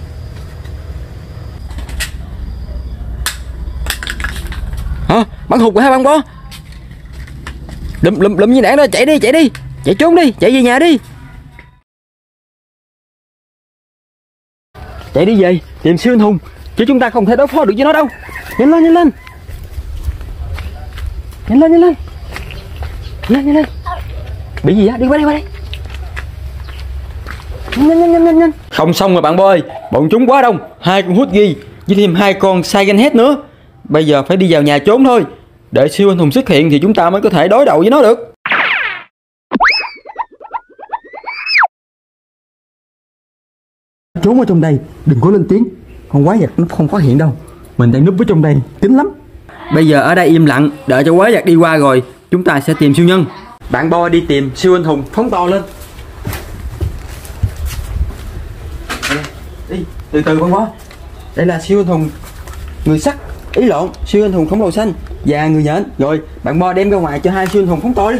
Hả? Bắn hụt rồi hả bạn Bo? Lụm lụm lụm như nãy đó, chạy đi, chạy đi. Chạy trốn đi, chạy về nhà đi. Chạy đi về, tìm siêu anh hùng. Chứ chúng ta không thể đối phó được với nó đâu. Nhanh lên, nhanh lên. Nhanh lên, nhanh lên. Nhanh, nhanh lên. Bị gì á? Đi qua đây, qua đây. Nhanh, nhanh, nhanh, nhanh, nhanh. Không xong rồi bạn Bo ơi. Bọn chúng quá đông. Hai con hút ghi với thêm hai con Sigenhead nữa. Bây giờ phải đi vào nhà trốn thôi. Đợi siêu anh hùng xuất hiện thì chúng ta mới có thể đối đầu với nó được. Trốn ở trong đây, đừng có lên tiếng. Con quái vật nó không phát hiện đâu. Mình đang núp ở trong đây, kín lắm. Bây giờ ở đây im lặng, đợi cho quái vật đi qua rồi chúng ta sẽ tìm siêu nhân. Bạn Bo đi tìm siêu anh hùng, phóng to lên. Đi, từ từ con Bo. Đây là siêu anh hùng người sắt, ý lộn, siêu anh hùng khổng lồ xanh và người nhện. Rồi, bạn Bo đem ra ngoài cho hai siêu anh hùng phóng to đi.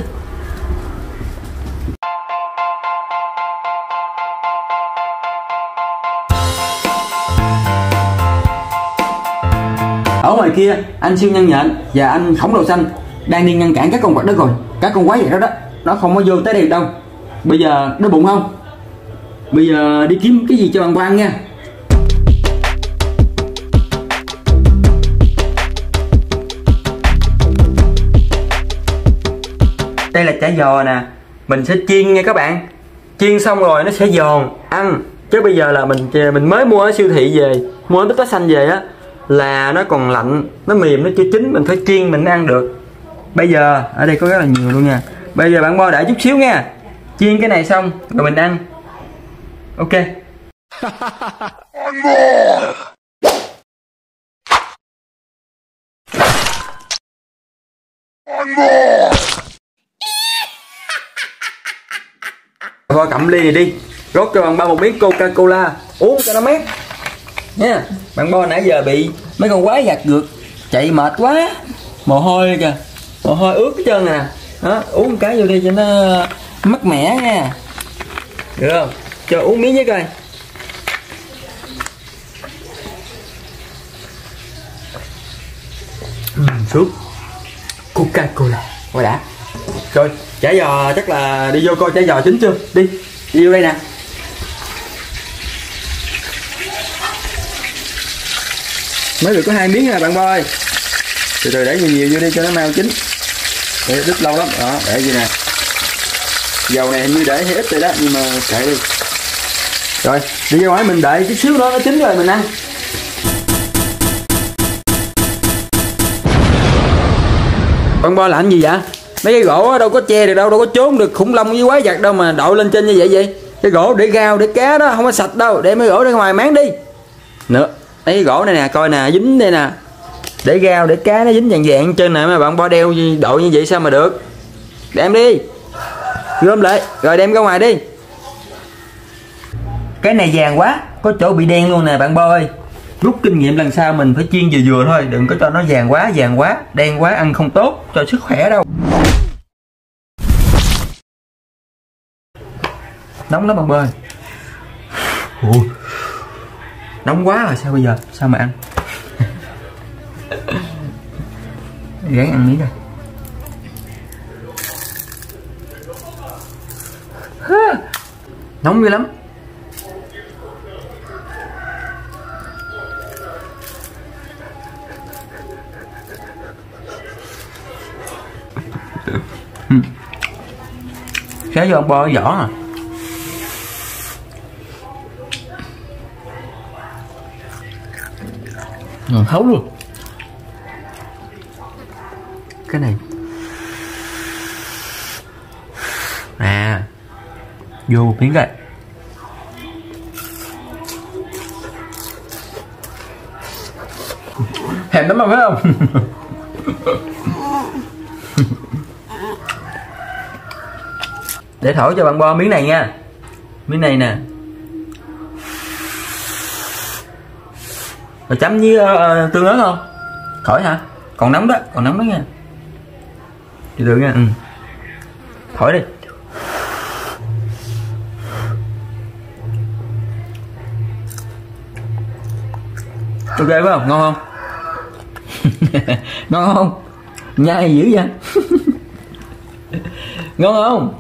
Ở ngoài kia, anh siêu nhân nhện và anh khổng lồ xanh đang đi ngăn cản các con vật đó rồi. Các con quái vậy đó đó, nó không có vô tới đây đâu. Bây giờ đói bụng không? Bây giờ đi kiếm cái gì cho bạn Bo ăn nha. Đây là chả giò nè, mình sẽ chiên nha các bạn. Chiên xong rồi nó sẽ giòn ăn. Chứ bây giờ là mình mình mới mua ở siêu thị về, mua ở Bít Tất Xanh về á, là nó còn lạnh, nó mềm, nó chưa chín, mình phải chiên mình mới ăn được. Bây giờ ở đây có rất là nhiều luôn nha. Bây giờ bạn Bo đợi chút xíu nha. Chiên cái này xong rồi mình ăn. Ok. Thôi cầm ly này đi, rót cho bạn Bo một miếng Coca-Cola uống cho nó mát nha. Bạn Bo nãy giờ bị mấy con quái giặt ngược chạy mệt quá, mồ hôi kìa, mồ hôi ướt hết trơn nè. Đó, uống một cái vô đi cho nó mát mẻ nha, được không? Cho uống miếng với coi. Uhm, sướng. Coca-Cola quá đã. Rồi chả giò chắc là đi vô coi chả giò chín chưa. Đi, đi vô đây nè. Mới được có hai miếng à bạn Bo ơi. Từ từ để nhiều nhiều vô đi cho nó mau chín. Để đứt lâu lắm. Đó, để gì nè. Dầu này hình như để hơi ít rồi đó, nhưng mà kệ đi. Rồi, đi ra ngoài mình đợi chút xíu nữa nó chín rồi mình ăn. Bạn Bo làm gì vậy? Mấy cái gỗ đâu có che được đâu, đâu có trốn được khủng long với quái vật đâu mà đội lên trên như vậy vậy. Cái gỗ để rau để cá đó không có sạch đâu, để mấy gỗ ra ngoài máng đi. Nữa, mấy cái gỗ này nè, coi nè, dính đây nè. Để rau để cá nó dính vàng vàng trên này mà bạn Bo đeo đội như vậy sao mà được. Đem đi. Gom lại, rồi đem ra ngoài đi. Cái này vàng quá, có chỗ bị đen luôn nè bạn Bo ơi. Rút kinh nghiệm lần sau mình phải chiên vừa vừa thôi, đừng có cho nó vàng quá, vàng quá, đen quá ăn không tốt cho sức khỏe đâu. Nóng lắm bạn Bo ơi. Ủa, nóng quá rồi sao bây giờ, sao mà ăn? Gán ăn miếng đây. Nóng dữ lắm. Xé vô Bo cái vỏ à. Ngon thấu luôn. Cái này à, vô một miếng coi. Thèm lắm mà phải không? Để thổi cho bạn Bo miếng này nha. Miếng này nè. Rồi chấm với uh, tương ớt không? Thổi hả? Còn nóng đó, còn nóng đó nha. Từ từ nha. Ừ. Thổi đi. Ok phải không? Ngon không? Ngon không? Nhai dữ vậy? Ngon không?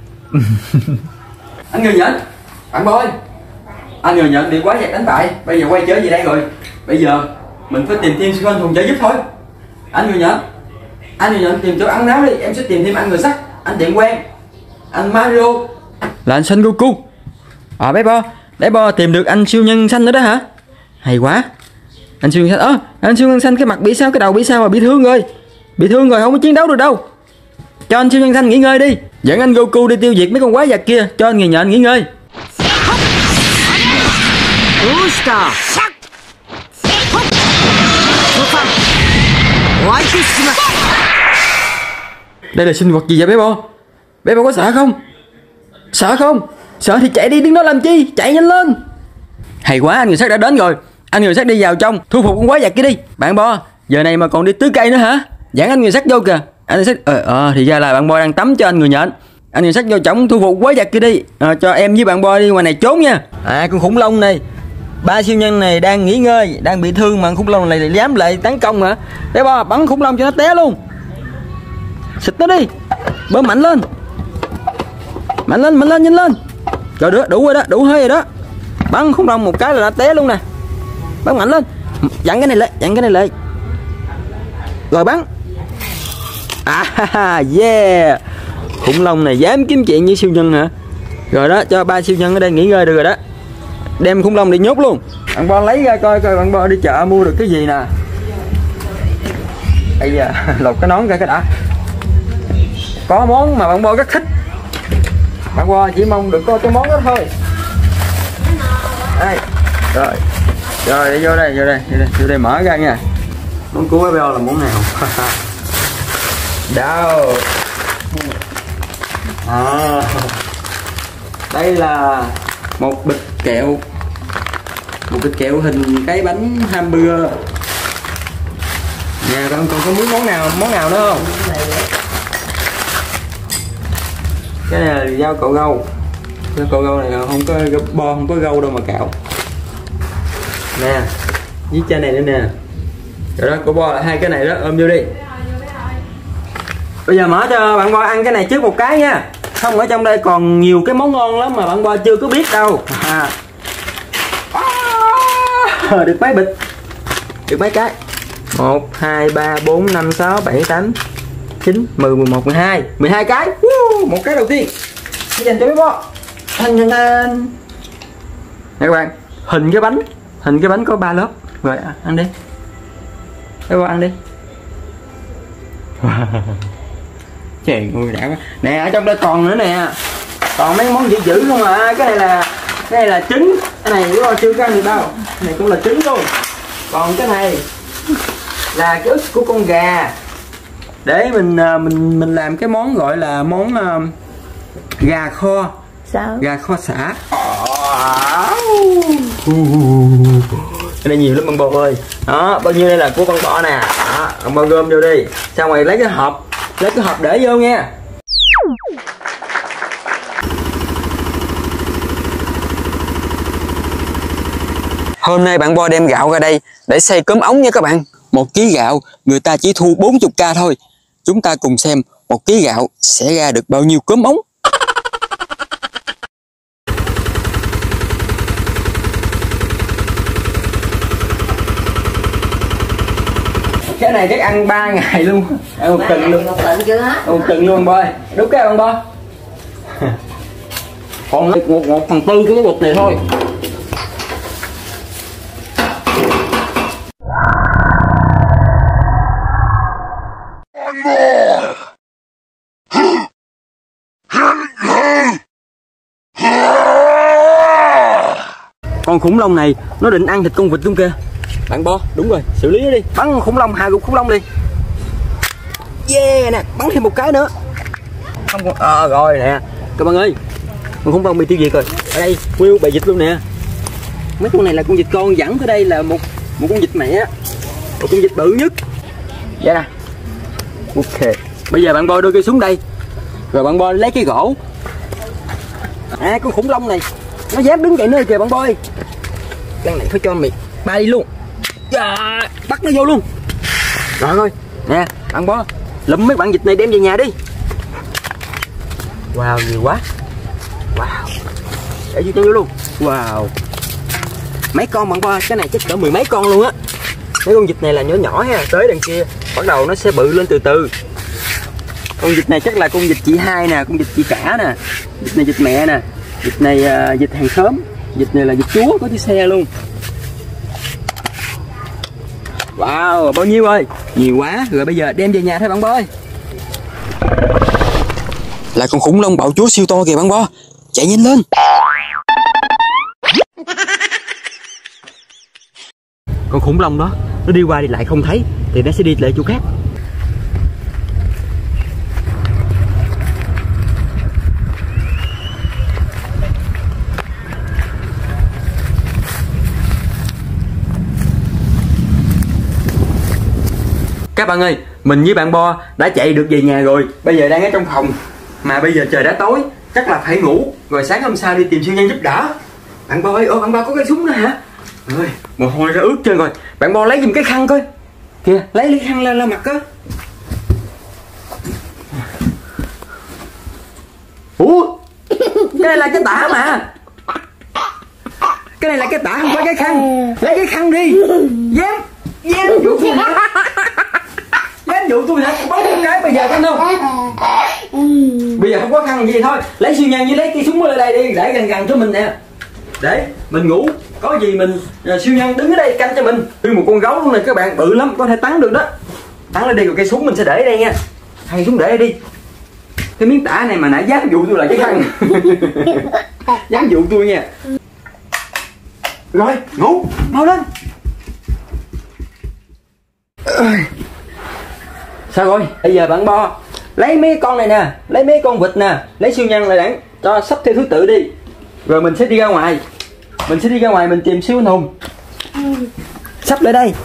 Anh người nhận. Bạn Bo ơi, anh người nhận bị quái vật đánh bại. Bây giờ quay trở về đây rồi. Bây giờ mình phải tìm thêm Siêu Anh Hùng trợ giúp thôi. Anh người nhận, anh người nhận tìm chỗ ăn náo đi. Em sẽ tìm thêm anh người sắt, anh Điện Quang, anh Mario, là anh Son Goku. À bé Bo, bé Bo tìm được anh siêu nhân xanh nữa đó hả? Hay quá. Anh siêu nhân xanh, ơ, à, anh siêu nhân xanh cái mặt bị sao, cái đầu bị sao mà bị thương rồi. Bị thương rồi không có chiến đấu được đâu. Cho anh siêu nhân xanh nghỉ ngơi đi. Dẫn anh Goku đi tiêu diệt mấy con quái vật kia. Cho anh người nhện nghỉ ngơi. Đây là sinh vật gì vậy bé Bo? Bé Bo có sợ không? Sợ không? Sợ thì chạy đi, đứng đó làm chi? Chạy nhanh lên. Hay quá, anh người sắt đã đến rồi. Anh người sắt đi vào trong thu phục con quái vật kia đi. Bạn Bo, giờ này mà còn đi tưới cây nữa hả? Dẫn anh người sắt vô kìa. Anh người sắt, ờ, ờ thì ra là bạn Bo đang tắm cho anh người nhện. Anh người sắt vô trong thu phục quái vật kia đi. À, cho em với bạn Bo đi ngoài này trốn nha. À, con khủng long này, ba siêu nhân này đang nghỉ ngơi, đang bị thương mà khủng long này lại dám lại tấn công hả? Bé Bo bắn khủng long cho nó té luôn. Xịt nó đi. Bơm mạnh lên. Mạnh lên, mạnh lên, nhanh lên. Rồi được, đủ rồi đó, đủ hơi rồi đó. Bắn khủng long một cái là nó té luôn nè. Bắn mạnh lên. Dặn cái này lại, dặn cái này lại. Rồi bắn. À yeah. Khủng long này dám kiếm chuyện với siêu nhân hả? Rồi đó, cho ba siêu nhân ở đây nghỉ ngơi được rồi đó. Đem khủng long đi nhốt luôn. Bạn Bo lấy ra coi coi bạn Bo đi chợ mua được cái gì nè. Bây giờ lột cái nón ra cái đã. Có món mà bạn Bo rất thích. Bạn Bo chỉ mong được có cái món đó thôi. Đây. Rồi. Rồi đi vô đây, vô đây, vô đây, vô đây mở ra nha. Món của bé Bo là món nào? Đâu à, đây là một bịch kẹo, một bịch kẹo hình cái bánh hamburger. Nè con còn có muốn món nào món nào nữa không? Cái này là rau cậu gâu. Cái cậu gâu này không có bo, không có gâu đâu mà cạo. Nè với chai này nữa nè. Rồi đó, cô bo lại hai cái này đó, ôm vô đi. Bây giờ mở cho bạn Bo ăn cái này trước một cái nha. Không, ở trong đây còn nhiều cái món ngon lắm mà bạn Bo chưa có biết đâu. À. À, được mấy bịch? Được mấy cái? một, hai, ba, bốn, năm, sáu, bảy, tám, chín, mười, mười một, mười hai. mười hai cái. Uh, một cái đầu tiên. Cái dành cho bé Bo. Thành thành thành. Nè các bạn, hình cái bánh, hình cái bánh có ba lớp. Rồi ăn đi. Bé Bo ăn đi. Trời ơi đã quá. Nè ở trong đây còn nữa nè, còn mấy món dữ dữ không à. Cái này là cái này là trứng, cái này chúng chưa có ăn được đâu. Cái này cũng là trứng luôn. Còn cái này là cái ức của con gà, để mình mình mình làm cái món gọi là món uh, gà kho. Sao? Gà kho xả. Cái này nhiều lắm bạn Bo ơi. Đó, bao nhiêu đây là của con bò nè. Đó, bạn Bo gom vô đi. Xong rồi lấy cái hộp, lấy cái hộp để vô nha. Hôm nay bạn Bo đem gạo ra đây để xay cơm ống nha các bạn. Một ký gạo người ta chỉ thu bốn mươi k thôi. Chúng ta cùng xem một ký gạo sẽ ra được bao nhiêu cơm ống. Cái này chắc ăn ba ngày luôn, ăn một tuần luôn. Một tuần chưa hết. Một tuần luôn Bo. Đúng cái bạn Bo. Còn một, một, một phần tư cái bột này thôi. Con khủng long này nó định ăn thịt con vịt luôn kìa. Bạn Bo, đúng rồi, xử lý nó đi. Bắn khủng long, hai cục khủng long đi. Yeah nè, bắn thêm một cái nữa. Không còn ờ à, rồi nè. Các bạn ơi, con khủng long bị tiêu diệt rồi. Ở đây nguyên bầy vịt luôn nè. Mấy con này là con vịt con, dẫn tới đây là một một con vịt mẹ, một con vịt bự nhất. Dạ nè. Ok. Bây giờ bạn Bo đưa cây xuống đây. Rồi bạn Bo lấy cái gỗ. À, con khủng long này nó dám đứng dậy nơi kìa bạn Bo ơi. Cái này phải cho mày ba đi luôn. Dạ, bắt nó vô luôn. Rồi thôi. Nè, bạn Bo, lụm mấy bạn vịt này đem về nhà đi. Wow, nhiều quá. Wow. Để vô chân vô luôn. Wow. Mấy con bạn Bo, cái này chắc cỡ mười mấy con luôn á. Mấy con vịt này là nhỏ nhỏ ha, tới đằng kia bắt đầu nó sẽ bự lên từ từ. Con vịt này chắc là con vịt chị hai nè, con vịt chị cả nè. Vịt này vịt mẹ nè. Vịt này uh, vịt hàng xóm. Vịt này là vịt chúa, có chiếc xe luôn. Wow, bao nhiêu ơi? Nhiều quá. Rồi bây giờ đem về nhà thôi bạn Bo ơi. Là con khủng long bạo chúa siêu to kìa bạn Bo. Chạy nhanh lên. Con khủng long đó nó đi qua đi lại không thấy thì nó sẽ đi lại chỗ khác. Các bạn ơi, mình với bạn Bo đã chạy được về nhà rồi. Bây giờ đang ở trong phòng. Mà bây giờ trời đã tối, chắc là phải ngủ. Rồi sáng hôm sau đi tìm siêu nhân giúp đỡ. Bạn Bo ơi, ồ bạn Bo có cái súng nữa hả? Ơi, mồ hôi ra ướt trơn rồi. Bạn Bo lấy giùm cái khăn coi. Kìa, lấy lấy khăn lên la mặt á. Ủa, cái này là cái tả mà. Cái này là cái tả không phải cái khăn. Lấy cái khăn đi. Dám, dám dụ tôi hả? Dám dụ tôi hả? Bắn một cái bây giờ có không? Bây giờ không có khăn gì thôi. Lấy siêu nhân với lấy cái súng ở đây đi. Để gần gần cho mình nè. Để mình ngủ. Có gì mình uh, siêu nhân đứng ở đây canh cho mình. Như một con gấu luôn này các bạn, bự lắm, có thể tắn được đó. Tắn lên đi rồi cây súng mình sẽ để ở đây nha. Hay súng để ở đi. Cái miếng tả này mà nãy dám dụ tôi là cái khăn. Dám dụ tôi nha. Rồi, ngủ, mau lên. Sao rồi? Bây giờ bạn Bo lấy mấy con này nè, lấy mấy con vịt nè, lấy siêu nhân lại đẳng cho sắp theo thứ tự đi. Rồi mình sẽ đi ra ngoài. Mình sẽ đi ra ngoài mình tìm siêu anh hùng. Sắp lại đây.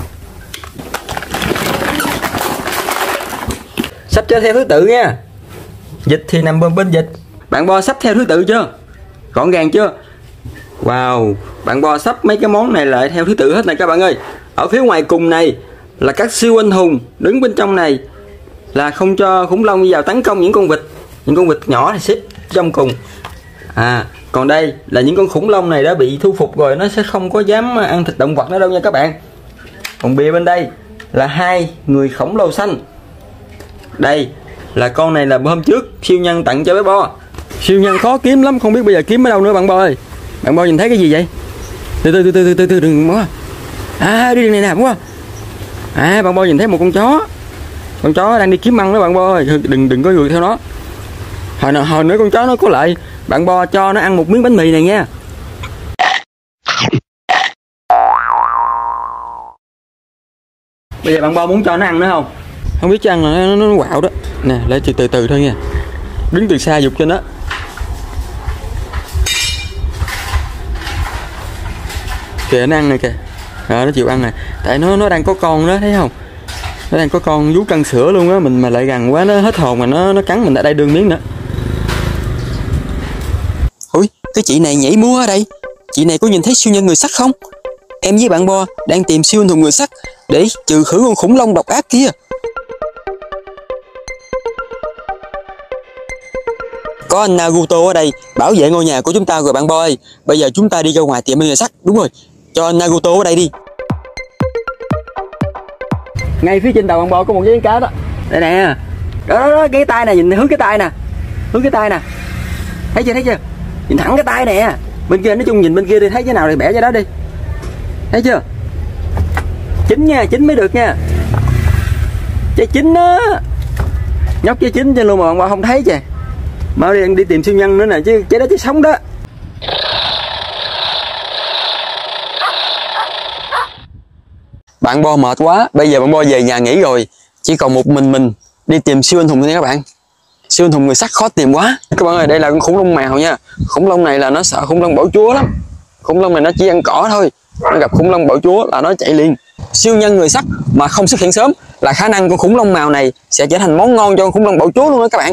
Sắp cho theo thứ tự nha. Vịt thì nằm bên bên vịt. Bạn Bo sắp theo thứ tự chưa? Gọn gàng chưa? Wow, bạn Bo sắp mấy cái món này lại theo thứ tự hết này các bạn ơi. Ở phía ngoài cùng này là các siêu anh hùng, đứng bên trong này là không cho khủng long vào tấn công những con vịt. Những con vịt nhỏ thì xếp trong cùng. À, còn đây là những con khủng long này đã bị thu phục rồi, nó sẽ không có dám ăn thịt động vật nữa đâu nha các bạn. Còn bìa bên đây là hai người khổng lồ xanh. Đây là con này là hôm trước siêu nhân tặng cho bé Bo. Siêu nhân khó kiếm lắm, không biết bây giờ kiếm ở đâu nữa bạn Bo ơi. Bạn Bo nhìn thấy cái gì vậy? Từ từ từ từ từ từ đừng mua. À đi đường này nè đúng không? À bạn Bo nhìn thấy một con chó. Con chó đang đi kiếm ăn đó bạn Bo ơi, đừng đừng có đuổi theo nó. Hồi nào hồi nữa con chó nó có lại, bạn Bo cho nó ăn một miếng bánh mì này nha. Bây giờ bạn Bo muốn cho nó ăn nữa không? Không biết cho ăn là nó, nó, nó quạo đó. Nè, lấy từ từ từ thôi nha. Đứng từ xa giục cho nó. Kìa nó ăn này kìa. Rồi nó chịu ăn này. Tại nó nó đang có con đó thấy không? Nó đang có con vú cân sữa luôn á, mình mà lại gần quá nó hết hồn mà nó nó cắn mình ở đây đương miếng nữa. Ui, cái chị này nhảy múa ở đây. Chị này có nhìn thấy siêu nhân người sắt không? Em với bạn Bo đang tìm siêu anh hùng người sắt để trừ khử con khủng long độc ác kia. Có anh Naruto ở đây bảo vệ ngôi nhà của chúng ta rồi bạn Bo ơi. Bây giờ chúng ta đi ra ngoài tìm người sắt. Đúng rồi, cho anh Naruto ở đây đi. Ngay phía trên đầu bạn Bo có một cái cá đó. Đây nè. Đó đó, đó cái tay này, nhìn hướng cái tay nè. Hướng cái tay nè. Thấy chưa, thấy chưa? Nhìn thẳng cái tay nè. Bên kia nói chung nhìn bên kia đi, thấy cái nào thì bẻ cái đó đi. Thấy chưa? Chín nha, chín mới được nha. Trái chín đó. Nhóc trái chín trên luôn mà bạn Bo không thấy kìa. Mau đi, đi tìm siêu nhân nữa nè chứ, trái đó trái sống đó. Bạn Bo mệt quá, bây giờ bạn Bo về nhà nghỉ rồi. Chỉ còn một mình mình đi tìm siêu anh hùng thôi nha các bạn. Siêu anh hùng người sắt khó tìm quá. Các bạn ơi, đây là con khủng long mèo nha. Khủng long này là nó sợ khủng long bạo chúa lắm. Khủng long này nó chỉ ăn cỏ thôi. Nó gặp khủng long bạo chúa là nó chạy liền. Siêu nhân người sắt mà không xuất hiện sớm là khả năng con khủng long mèo này sẽ trở thành món ngon cho con khủng long bạo chúa luôn đó các bạn.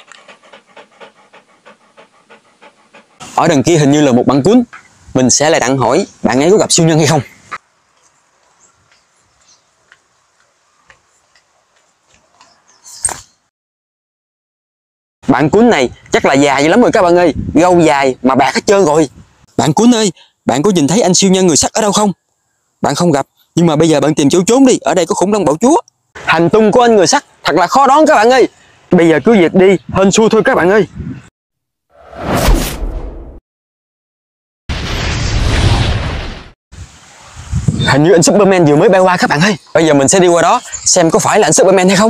Ở đằng kia hình như là một bạn cuốn. Mình sẽ lại đặng hỏi bạn ấy có gặp siêu nhân hay không. Bạn cuốn này chắc là già dữ lắm rồi các bạn ơi. Gâu dài mà bạc hết trơn rồi. Bạn cuốn ơi, bạn có nhìn thấy anh siêu nhân người sắt ở đâu không? Bạn không gặp, nhưng mà bây giờ bạn tìm chỗ trốn đi. Ở đây có khủng long bạo chúa. Hành tung của anh người sắt thật là khó đoán các bạn ơi. Bây giờ cứ việc đi, hên xui thôi các bạn ơi. Hình như anh Superman vừa mới bay qua các bạn ơi. Bây giờ mình sẽ đi qua đó xem có phải là anh Superman hay không.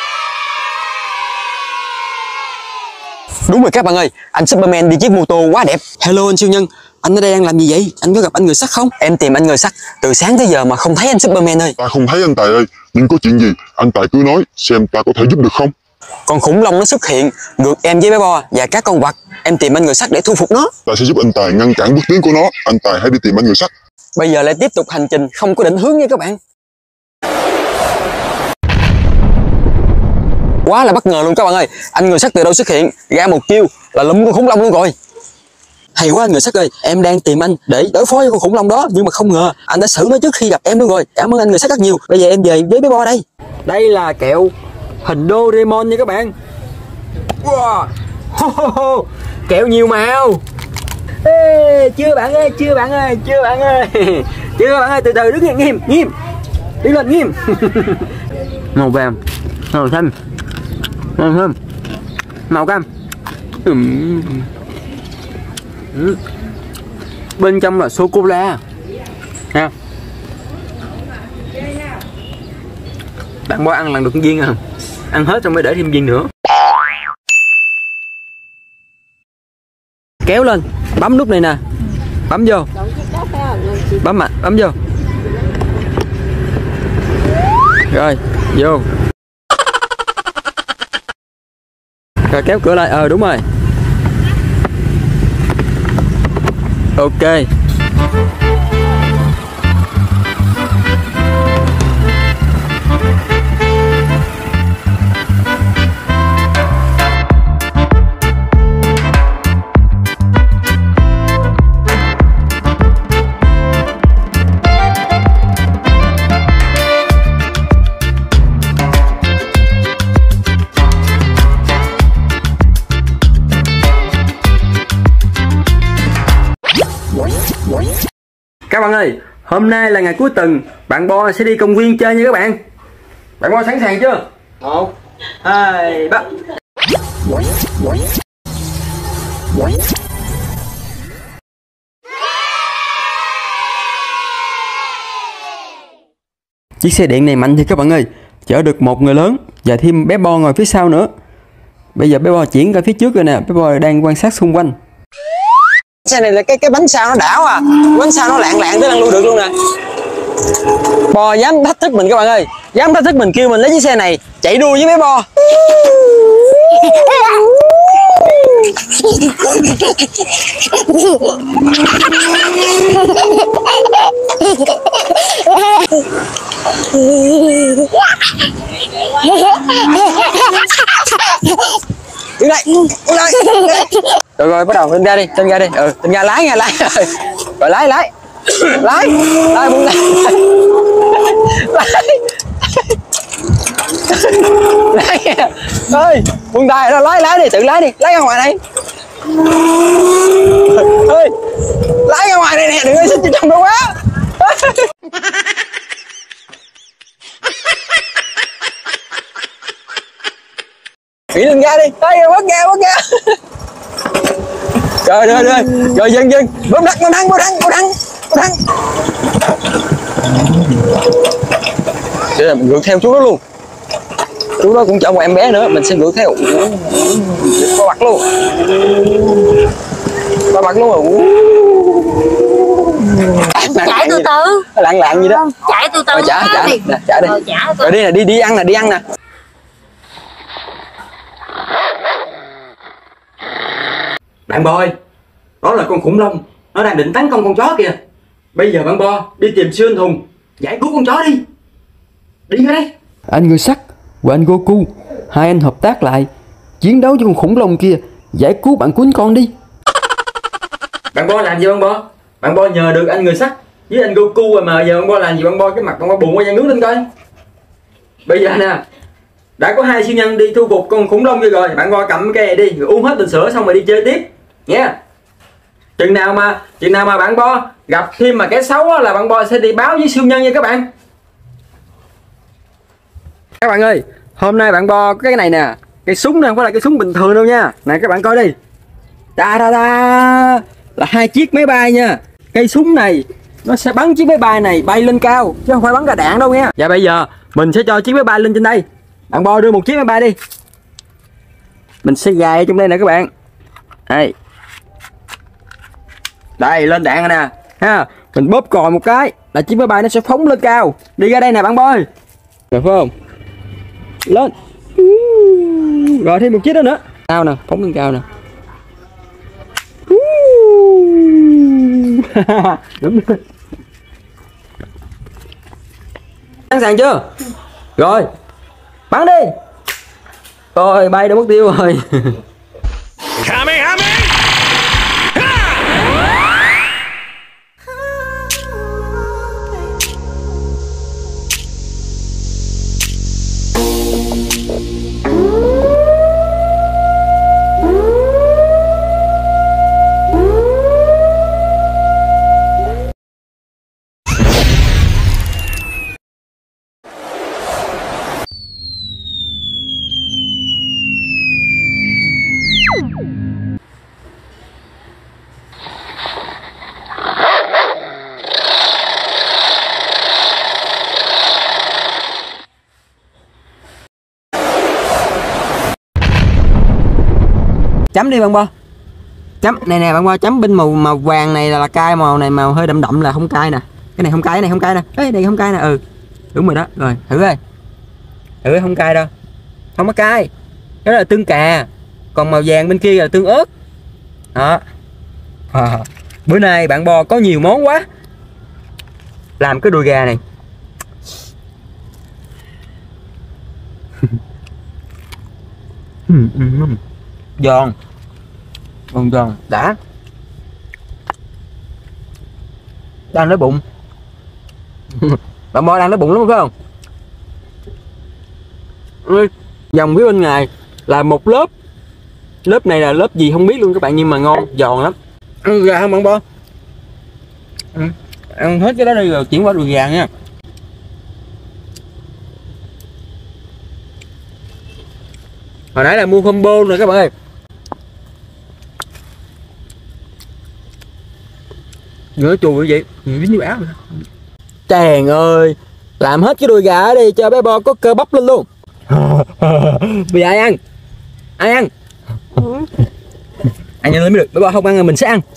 Đúng rồi các bạn ơi, anh Superman đi chiếc mô tô quá đẹp. Hello anh siêu nhân, anh ở đây đang làm gì vậy? Anh có gặp anh người sắt không? Em tìm anh người sắt từ sáng tới giờ mà không thấy anh Superman ơi. Ta không thấy anh Tài ơi, nhưng có chuyện gì anh Tài cứ nói xem ta có thể giúp được không. Con khủng long nó xuất hiện ngược em với bé Bo và các con vật. Em tìm anh người sắt để thu phục nó. Ta sẽ giúp anh Tài ngăn cản bước tiến của nó. Anh Tài hãy đi tìm anh người sắt. Bây giờ lại tiếp tục hành trình không có định hướng nha các bạn. Quá là bất ngờ luôn các bạn ơi. Anh người sắt từ đâu xuất hiện, ra một chiêu là lụm con khủng long luôn rồi. Hay quá anh người sắt ơi, em đang tìm anh để đối phó với con khủng long đó, nhưng mà không ngờ anh đã xử nó trước khi gặp em luôn rồi. Cảm ơn anh người sắt rất nhiều. Bây giờ em về với bé Bo đây. Đây là kẹo hình Doraemon nha các bạn. Wow. Ho, ho, ho. Kẹo nhiều màu. Ê, chưa bạn ơi, chưa bạn ơi, chưa bạn ơi. Chưa bạn ơi, từ từ đứng nghiêm nghiêm, nghiêm. Đi lên nghiêm. Màu vàng, màu xanh, màu thơm, màu cam. Ừm. Ừ. Bên trong là sô cô la. Ha. Bạn Bo ăn lần được viên à? Ăn hết xong mới để thêm viên nữa. Kéo lên, bấm nút này nè. Bấm vô. Bấm mạnh, bấm vô. Rồi, vô. Rồi kéo cửa lại. Ờ đúng rồi. Ok. Các bạn ơi, hôm nay là ngày cuối tuần, bạn Bo sẽ đi công viên chơi nha các bạn. Bạn Bo sẵn sàng chưa? Một, hai, ba. Chiếc xe điện này mạnh thì các bạn ơi, chở được một người lớn và thêm bé Bo ngồi phía sau nữa. Bây giờ bé Bo chuyển ra phía trước rồi nè, bé Bo đang quan sát xung quanh. Xe này là cái cái bánh sau nó đảo à, bánh sau nó lạng lạng tới lăn lui được luôn nè. Bo dám thách thức mình các bạn ơi, dám thách thức mình kêu mình lấy chiếc xe này chạy đua với bé Bo. Đứng đây, đứng đây. Rồi rồi bắt đầu lên ga đi, lên ga đi. Ừ, lên ga lái nha, lái. Rồi lái lái. Lái. Lái buông tay. Lái. Lái nha. Ơi, buông tay đó, lái lái đi, tự lái đi, lái ra ngoài đây. Ơi. Lái ra ngoài đây nè, đừng có xích trong đó quá. Nghĩ lên ga đi, tới bớt ga, bớt ga. Rồi rồi rồi, rồi dừng dừng, bấm đăng, bấm đăng, bấm đăng, bấm đăng, bấm đăng. Để là mình ngược theo chú đó luôn. Chú đó cũng chở một em bé nữa, mình sẽ ngược theo. Có mặt luôn. Có mặt luôn rồi. Chạy từ từ. Lạng lạng gì đó. Chạy từ từ. Rồi trả, trả, nè, trả đi. Rồi đi nè, đi đi ăn nè, đi ăn nè. Bạn Bo ơi, đó là con khủng long, nó đang định tấn công con chó kìa. Bây giờ bạn Bo đi tìm siêu anh hùng, giải cứu con chó đi. Đi ra đây. Anh Người Sắt và anh Goku, hai anh hợp tác lại, chiến đấu với con khủng long kia, giải cứu bạn cuốn con đi. Bạn Bo làm gì bạn Bo? Bạn Bo nhờ được anh Người Sắt với anh Goku rồi mà giờ bạn Bo làm gì bạn Bo? Cái mặt bạn Bo buồn qua da nước lên coi. Bây giờ nè, đã có hai siêu nhân đi thu phục con khủng long kia rồi, bạn Bo cầm cái này đi, rồi uống hết bình sữa xong rồi đi chơi tiếp nhé. Chừng nào mà chừng nào mà bạn Bo gặp thêm mà cái xấu á, là bạn Bo sẽ đi báo với siêu nhân nha các bạn. Các bạn ơi, hôm nay bạn Bo có cái này nè, cái súng này không phải là cái súng bình thường đâu nha. Này các bạn coi đi, ta da da, là hai chiếc máy bay nha. Cây súng này nó sẽ bắn chiếc máy bay này bay lên cao chứ không phải bắn ra đạn đâu nha. Và bây giờ mình sẽ cho chiếc máy bay lên trên đây. Bạn Bo đưa một chiếc máy bay đi. Mình sẽ gài trong đây nè các bạn. Đây. Đây lên đạn rồi nè. Ha, mình bóp còi một cái là chiếc máy bay nó sẽ phóng lên cao. Đi ra đây nè bạn Bo ơi. Được không? Lên. Rồi thêm một chiếc đó nữa. Cao nè, phóng lên cao nè. Đúng rồi. Sẵn sàng chưa? Rồi. Bắn đi. Rồi bay đã mất tiêu rồi. Chấm đi bạn Bo. Chấm này nè bạn Bo, chấm bên màu màu vàng này là, là cay, màu này màu hơi đậm đậm là không cay nè. Cái này không cay, cái này không cay nè. Ê, này không cay nè. Ừ. Đúng rồi đó. Rồi, thử ơi. Thử không cay đâu. Không có cay. Đó là tương cà. còn màu vàng bên kia là tương ớt đó. À, bữa nay bạn Bo có nhiều món quá. Làm cái đùi gà này giòn giòn giòn đã đang đói bụng. Bạn Bo đang đói bụng lắm phải không? Dòng phía bên ngoài là một lớp, lớp này là lớp gì không biết luôn các bạn, nhưng mà ngon giòn lắm. Ăn gà không bạn Bo? Ừ. Ăn hết cái đó đi rồi chuyển qua đùi gà nha. Hồi nãy là mua combo rồi các bạn ơi. Ngửa chùi như vậy, dính như áo. Chàng ơi, làm hết cái đùi gà ở đi cho bé Bo có cơ bắp lên luôn. Bây giờ ai ăn? Ai ăn? Ăn nhanh lên mới được, bé Bo không ăn rồi mình sẽ ăn.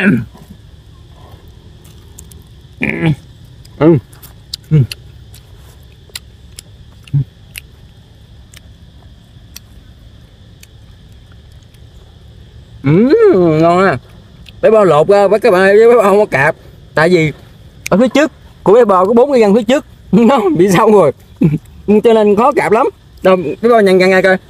Ừ. Ừ. Ừ, ngon à. Bé Bo lột ra các bạn ơi, bé Bo không có cạp. Tại vì ở phía trước của bé Bo có bốn cái răng phía trước nó bị xong rồi cho nên khó cạp lắm. Đâu bé Bo nhăn răng ra coi.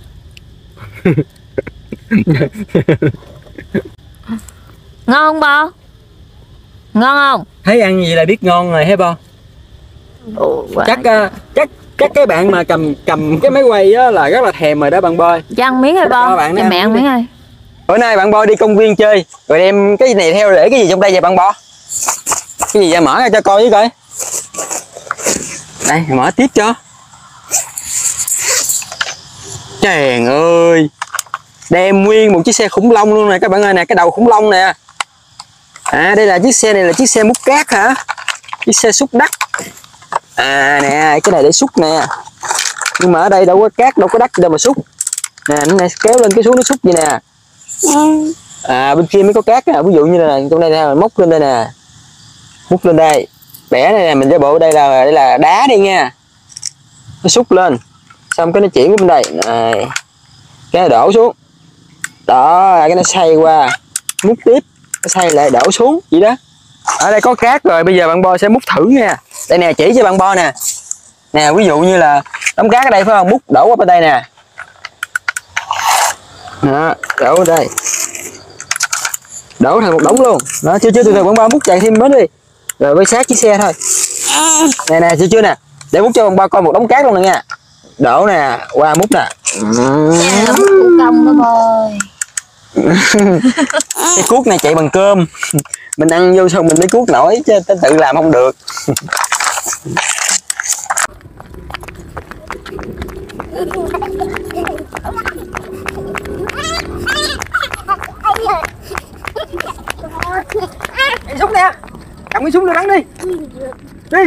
Ngon không Bo? Ngon không? Thấy ăn gì là biết ngon rồi hả Bo? Ồ, chắc uh, chắc chắc cái bạn mà cầm cầm cái máy quay á là rất là thèm rồi đó bạn Bo. Cho ăn miếng hay Bo? Cho mẹ ăn miếng ơi. Bữa nay bạn Bo đi công viên chơi rồi đem cái này theo, để cái gì trong đây vậy bạn Bo? Cái gì vậy, mở ra cho coi với coi. Đây, mở tiếp cho. Trời ơi, đem nguyên một chiếc xe khủng long luôn nè các bạn ơi nè, cái đầu khủng long nè. À đây là chiếc xe này là chiếc xe múc cát hả? Chiếc xe xúc đất. À nè, cái này để xúc nè. Nhưng mà ở đây đâu có cát, đâu có đất đâu mà xúc. Nè, nó này kéo lên cái xuống nó xúc vậy nè. À bên kia mới có cát nè, ví dụ như là trong đây nè, móc lên đây nè. Múc lên đây. Bẻ này nè, mình giả bộ đây là đây là đá đi nha. Nó xúc lên. Xong cái nó chuyển qua bên đây. Này. Cái này đổ xuống. Đó, cái nó xoay qua. Múc tiếp. Nó xoay lại đổ xuống vậy đó. Ở đây có cát rồi, bây giờ bạn Bo sẽ múc thử nha. Đây nè, chỉ cho bạn Bo nè. Nè, ví dụ như là đống cát ở đây phải không? Múc đổ qua bên đây nè. Đó, đổ ở đây. Đổ thành một đống luôn. Đó, chưa chưa từ từ bạn Bo múc chạy thêm bớt đi. Rồi với sát chiếc xe thôi. Nè nè, chưa chưa nè. Để múc cho bạn Bo coi một đống cát luôn nè nha. Đổ nè, qua múc nè. Công đó thôi. Cái cuốc này chạy bằng cơm. Mình ăn vô xong mình mới cuốc nổi chứ tự làm không được. Cái súng nè, cầm cái súng lên bắn đi. Đi.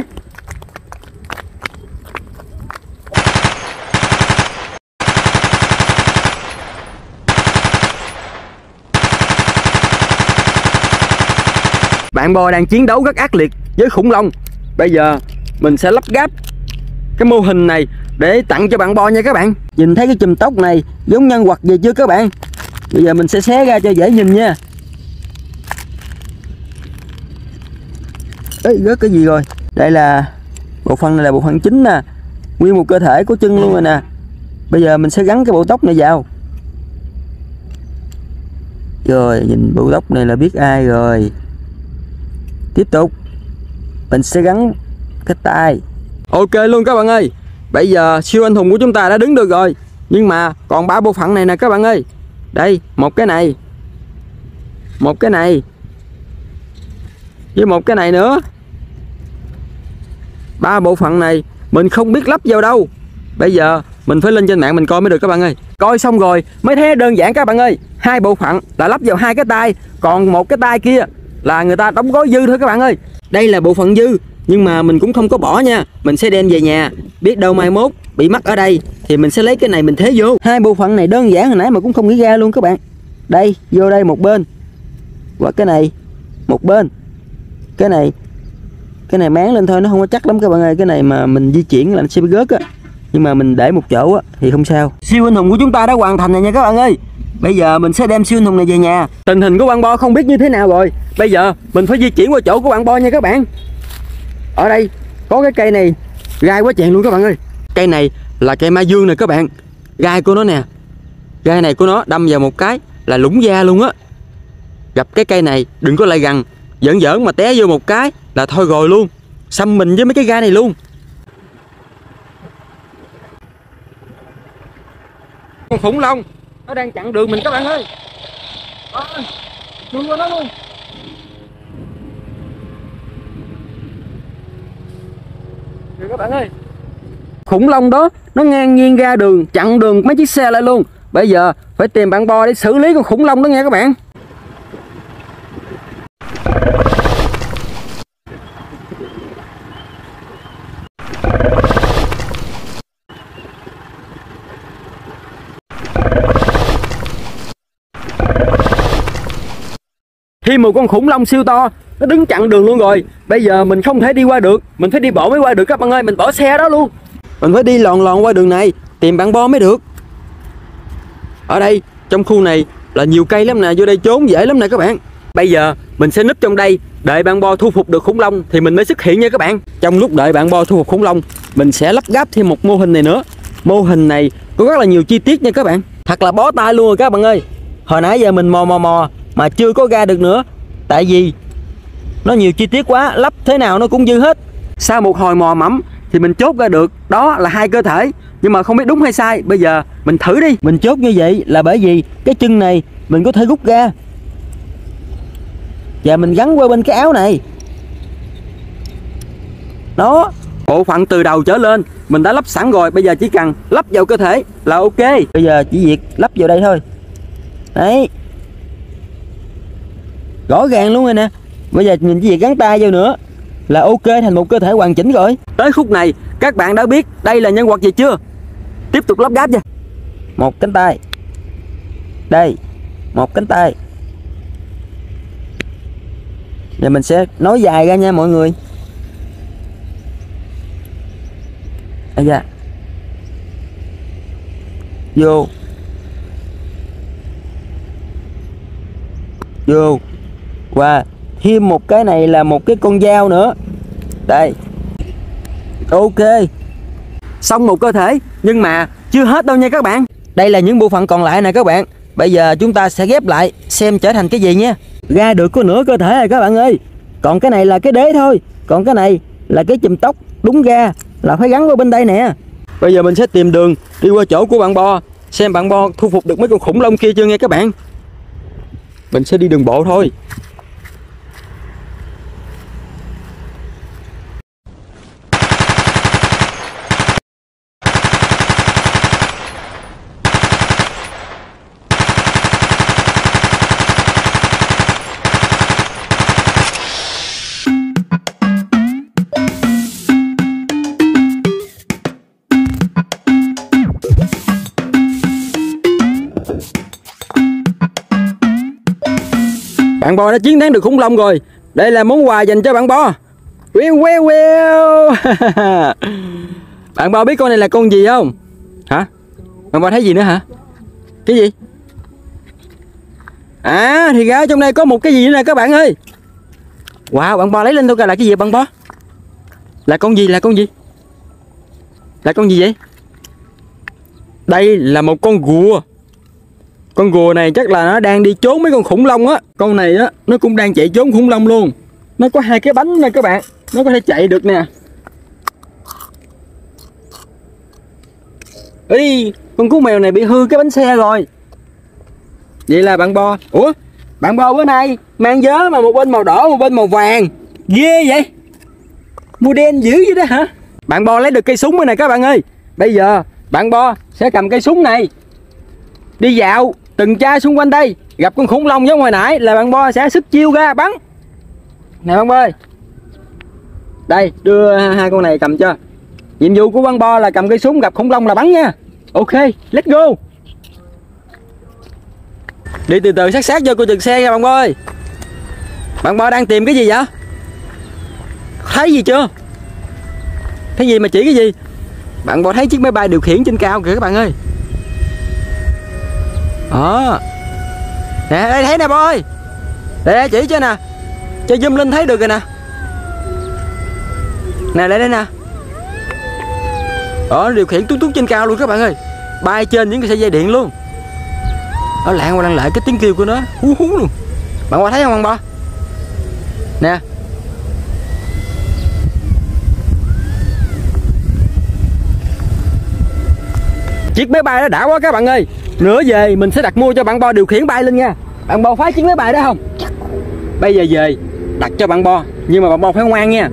Bạn Bo đang chiến đấu rất ác liệt với khủng long. Bây giờ mình sẽ lắp ráp cái mô hình này để tặng cho bạn Bo nha các bạn. Nhìn thấy cái chùm tóc này giống nhân vật gì chưa các bạn? Bây giờ mình sẽ xé ra cho dễ nhìn nha. Ê, rớt cái gì rồi? Đây là bộ phận này là bộ phận chính nè. Nguyên một cơ thể của chân luôn rồi nè. Bây giờ mình sẽ gắn cái bộ tóc này vào. Rồi nhìn bộ tóc này là biết ai rồi. Tiếp tục mình sẽ gắn cái tay. Ok luôn các bạn ơi. Bây giờ siêu anh hùng của chúng ta đã đứng được rồi. Nhưng mà còn ba bộ phận này nè các bạn ơi. Đây, một cái này, một cái này, với một cái này nữa. Ba bộ phận này mình không biết lắp vào đâu. Bây giờ mình phải lên trên mạng mình coi mới được các bạn ơi. Coi xong rồi mới thấy đơn giản các bạn ơi. Hai bộ phận là lắp vào hai cái tay, còn một cái tay kia là người ta đóng gói dư thôi các bạn ơi. Đây là bộ phận dư, nhưng mà mình cũng không có bỏ nha. Mình sẽ đem về nhà. Biết đâu mai mốt bị mắc ở đây thì mình sẽ lấy cái này mình thế vô. Hai bộ phận này đơn giản hồi nãy mà cũng không nghĩ ra luôn các bạn. Đây, vô đây một bên. Và cái này một bên. Cái này Cái này máng lên thôi, nó không có chắc lắm các bạn ơi. Cái này mà mình di chuyển là nó sẽ bị rớt á. Nhưng mà mình để một chỗ á thì không sao. Siêu anh hùng của chúng ta đã hoàn thành rồi nha các bạn ơi. Bây giờ mình sẽ đem siêu anh hùng này về nhà. Tình hình của bạn Bo không biết như thế nào rồi. Bây giờ mình phải di chuyển qua chỗ của bạn Bo nha các bạn. Ở đây có cái cây này gai quá chèn luôn các bạn ơi. Cây này là cây ma dương nè các bạn. Gai của nó nè, gai này của nó đâm vào một cái là lủng da luôn á. Gặp cái cây này đừng có lại gần, giỡn giỡn mà té vô một cái là thôi rồi luôn, xăm mình với mấy cái gai này luôn. Con khủng long nó đang chặn đường mình các bạn ơi. À, đuổi qua nó luôn. Rồi các bạn ơi, khủng long đó nó ngang nhiên ra đường chặn đường mấy chiếc xe lại luôn. Bây giờ phải tìm bạn Bo để xử lý con khủng long đó nha các bạn. Thêm một con khủng long siêu to nó đứng chặn đường luôn rồi. Bây giờ mình không thể đi qua được, mình phải đi bộ mới qua được các bạn ơi. Mình bỏ xe đó luôn, mình phải đi lòn lòn qua đường này tìm bạn Bo mới được. Ở đây trong khu này là nhiều cây lắm nè, vô đây trốn dễ lắm nè các bạn. Bây giờ mình sẽ núp trong đây đợi bạn Bo thu phục được khủng long thì mình mới xuất hiện nha các bạn. Trong lúc đợi bạn Bo thu phục khủng long, mình sẽ lắp ráp thêm một mô hình này nữa. Mô hình này có rất là nhiều chi tiết nha các bạn, thật là bó tay luôn rồi các bạn ơi. Hồi nãy giờ mình mò mò mò mà chưa có ra được nữa, tại vì nó nhiều chi tiết quá, lắp thế nào nó cũng dư hết. Sau một hồi mò mẫm thì mình chốt ra được đó là hai cơ thể, nhưng mà không biết đúng hay sai. Bây giờ mình thử đi. Mình chốt như vậy là bởi vì cái chân này mình có thể rút ra và mình gắn qua bên cái áo này. Đó, bộ phận từ đầu trở lên mình đã lắp sẵn rồi. Bây giờ chỉ cần lắp vào cơ thể là ok. Bây giờ chỉ việc lắp vào đây thôi. Đấy, rõ ràng luôn rồi nè. Bây giờ mình chỉ việc gắn tay vào nữa là ok, thành một cơ thể hoàn chỉnh rồi. Tới khúc này các bạn đã biết đây là nhân vật gì chưa? Tiếp tục lắp ráp nha. Một cánh tay, đây, một cánh tay. Giờ mình sẽ nối dài ra nha mọi người. Đây ra, vô, vô, và thêm một cái này là một cái con dao nữa. Đây, ok, xong một cơ thể. Nhưng mà chưa hết đâu nha các bạn. Đây là những bộ phận còn lại nè các bạn. Bây giờ chúng ta sẽ ghép lại xem trở thành cái gì nha. Ra được có nửa cơ thể rồi các bạn ơi. Còn cái này là cái đế thôi, còn cái này là cái chùm tóc. Đúng ra là phải gắn vào bên đây nè. Bây giờ mình sẽ tìm đường đi qua chỗ của bạn Bo, xem bạn Bo thu phục được mấy con khủng long kia chưa nha các bạn. Mình sẽ đi đường bộ thôi. Bạn Bo đã chiến thắng được khủng long rồi. Đây là món quà dành cho bạn Bo. Well, well, well. Bạn Bo biết con này là con gì không? Hả? Bạn Bo thấy gì nữa hả? Cái gì? À thì ra trong đây có một cái gì nữa nè các bạn ơi. Wow, bạn Bo lấy lên thôi coi là cái gì bạn Bo? Là con gì? Là con gì? Là con gì vậy? Đây là một con rùa. Con rùa này chắc là nó đang đi trốn mấy con khủng long á. Con này á, nó cũng đang chạy trốn khủng long luôn. Nó có hai cái bánh nè các bạn, nó có thể chạy được nè. Ý, con cú mèo này bị hư cái bánh xe rồi. Vậy là bạn Bo. Ủa, bạn Bo bữa nay mang vớ mà một bên màu đỏ, một bên màu vàng. Ghê vậy. Màu đen dữ vậy đó hả? Bạn Bo lấy được cây súng rồi nè các bạn ơi. Bây giờ bạn Bo sẽ cầm cây súng này đi dạo tuần tra xung quanh đây. Gặp con khủng long giống hồi nãy là bạn Bo sẽ sức chiêu ra bắn. Nè bạn Bo ơi, đây đưa hai con này cầm cho. Nhiệm vụ của bạn Bo là cầm cây súng, gặp khủng long là bắn nha. Ok, let's go. Đi từ từ sát sát vô cô chừng xe nha bạn Bo ơi. Bạn Bo đang tìm cái gì vậy? Thấy gì chưa? Thấy gì mà chỉ cái gì? Bạn Bo thấy chiếc máy bay điều khiển trên cao kìa các bạn ơi. Đó. Nè đây thấy nè bo ơi. Để chỉ cho nè. Cho zoom lên thấy được rồi nè. Nè đây đây nè. Đó, điều khiển tút tút trên cao luôn các bạn ơi. Bay trên những cái sợi dây điện luôn. Nó lạng qua lạng lại cái tiếng kêu của nó hú hú luôn. Bạn qua thấy không bạn bo? Nè. Chiếc máy bay đó đã quá các bạn ơi. Nữa về mình sẽ đặt mua cho bạn bo điều khiển bay lên nha. Bạn bo phái chiếc máy bay đó không? Bây giờ về đặt cho bạn bo. Nhưng mà bạn bo phải ngoan nha.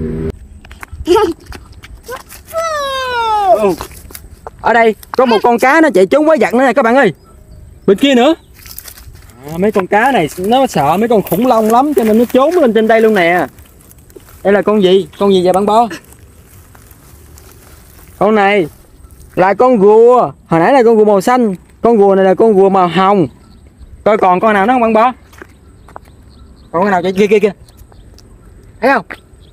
Ừ. Ở đây có một con cá nó chạy trốn quái vật nữa nè các bạn ơi. Bên kia nữa à, mấy con cá này nó sợ mấy con khủng long lắm cho nên nó trốn lên trên đây luôn nè. Đây là con gì? Con gì vậy bạn bo? Con này là con rùa. Hồi nãy là con rùa màu xanh. Con rùa này là con rùa màu hồng. Coi còn con nào nữa không bạn bo? Còn con nào chạy kia kia kia. Thấy không?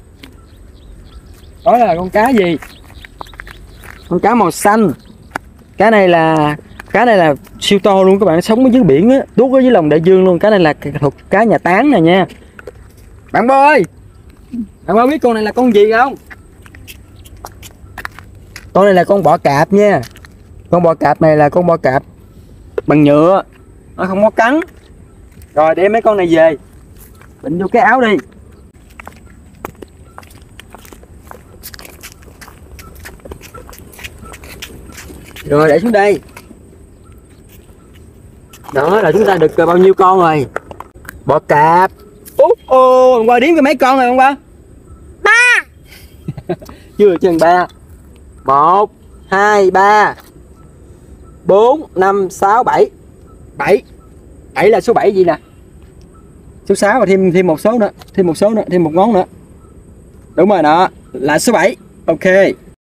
Đó là con cá gì? Con cá màu xanh. Cá này là cá này là siêu to luôn các bạn, sống ở dưới biển á, tuốt ở dưới lòng đại dương luôn. Cá này là thuộc cá nhà táng nè nha. Bạn bo ơi, bạn bo biết con này là con gì không? Con này là con bọ cạp nha. Con bọ cạp này là con bọ cạp bằng nhựa, nó không có cắn. Rồi đem mấy con này về định vô cái áo đi. Rồi để xuống đây. Đó là chúng ta được bao nhiêu con rồi? Bọ cạp. Út ô, hôm qua đếm cái mấy con rồi hôm qua? Ba. Chưa chừng ba. Một, hai, ba, bốn, năm, sáu, bảy. Bảy. Bảy là số bảy gì nè? Số sáu và thêm thêm một số nữa, thêm một số nữa, thêm một ngón nữa. Đúng rồi đó, là số bảy. Ok.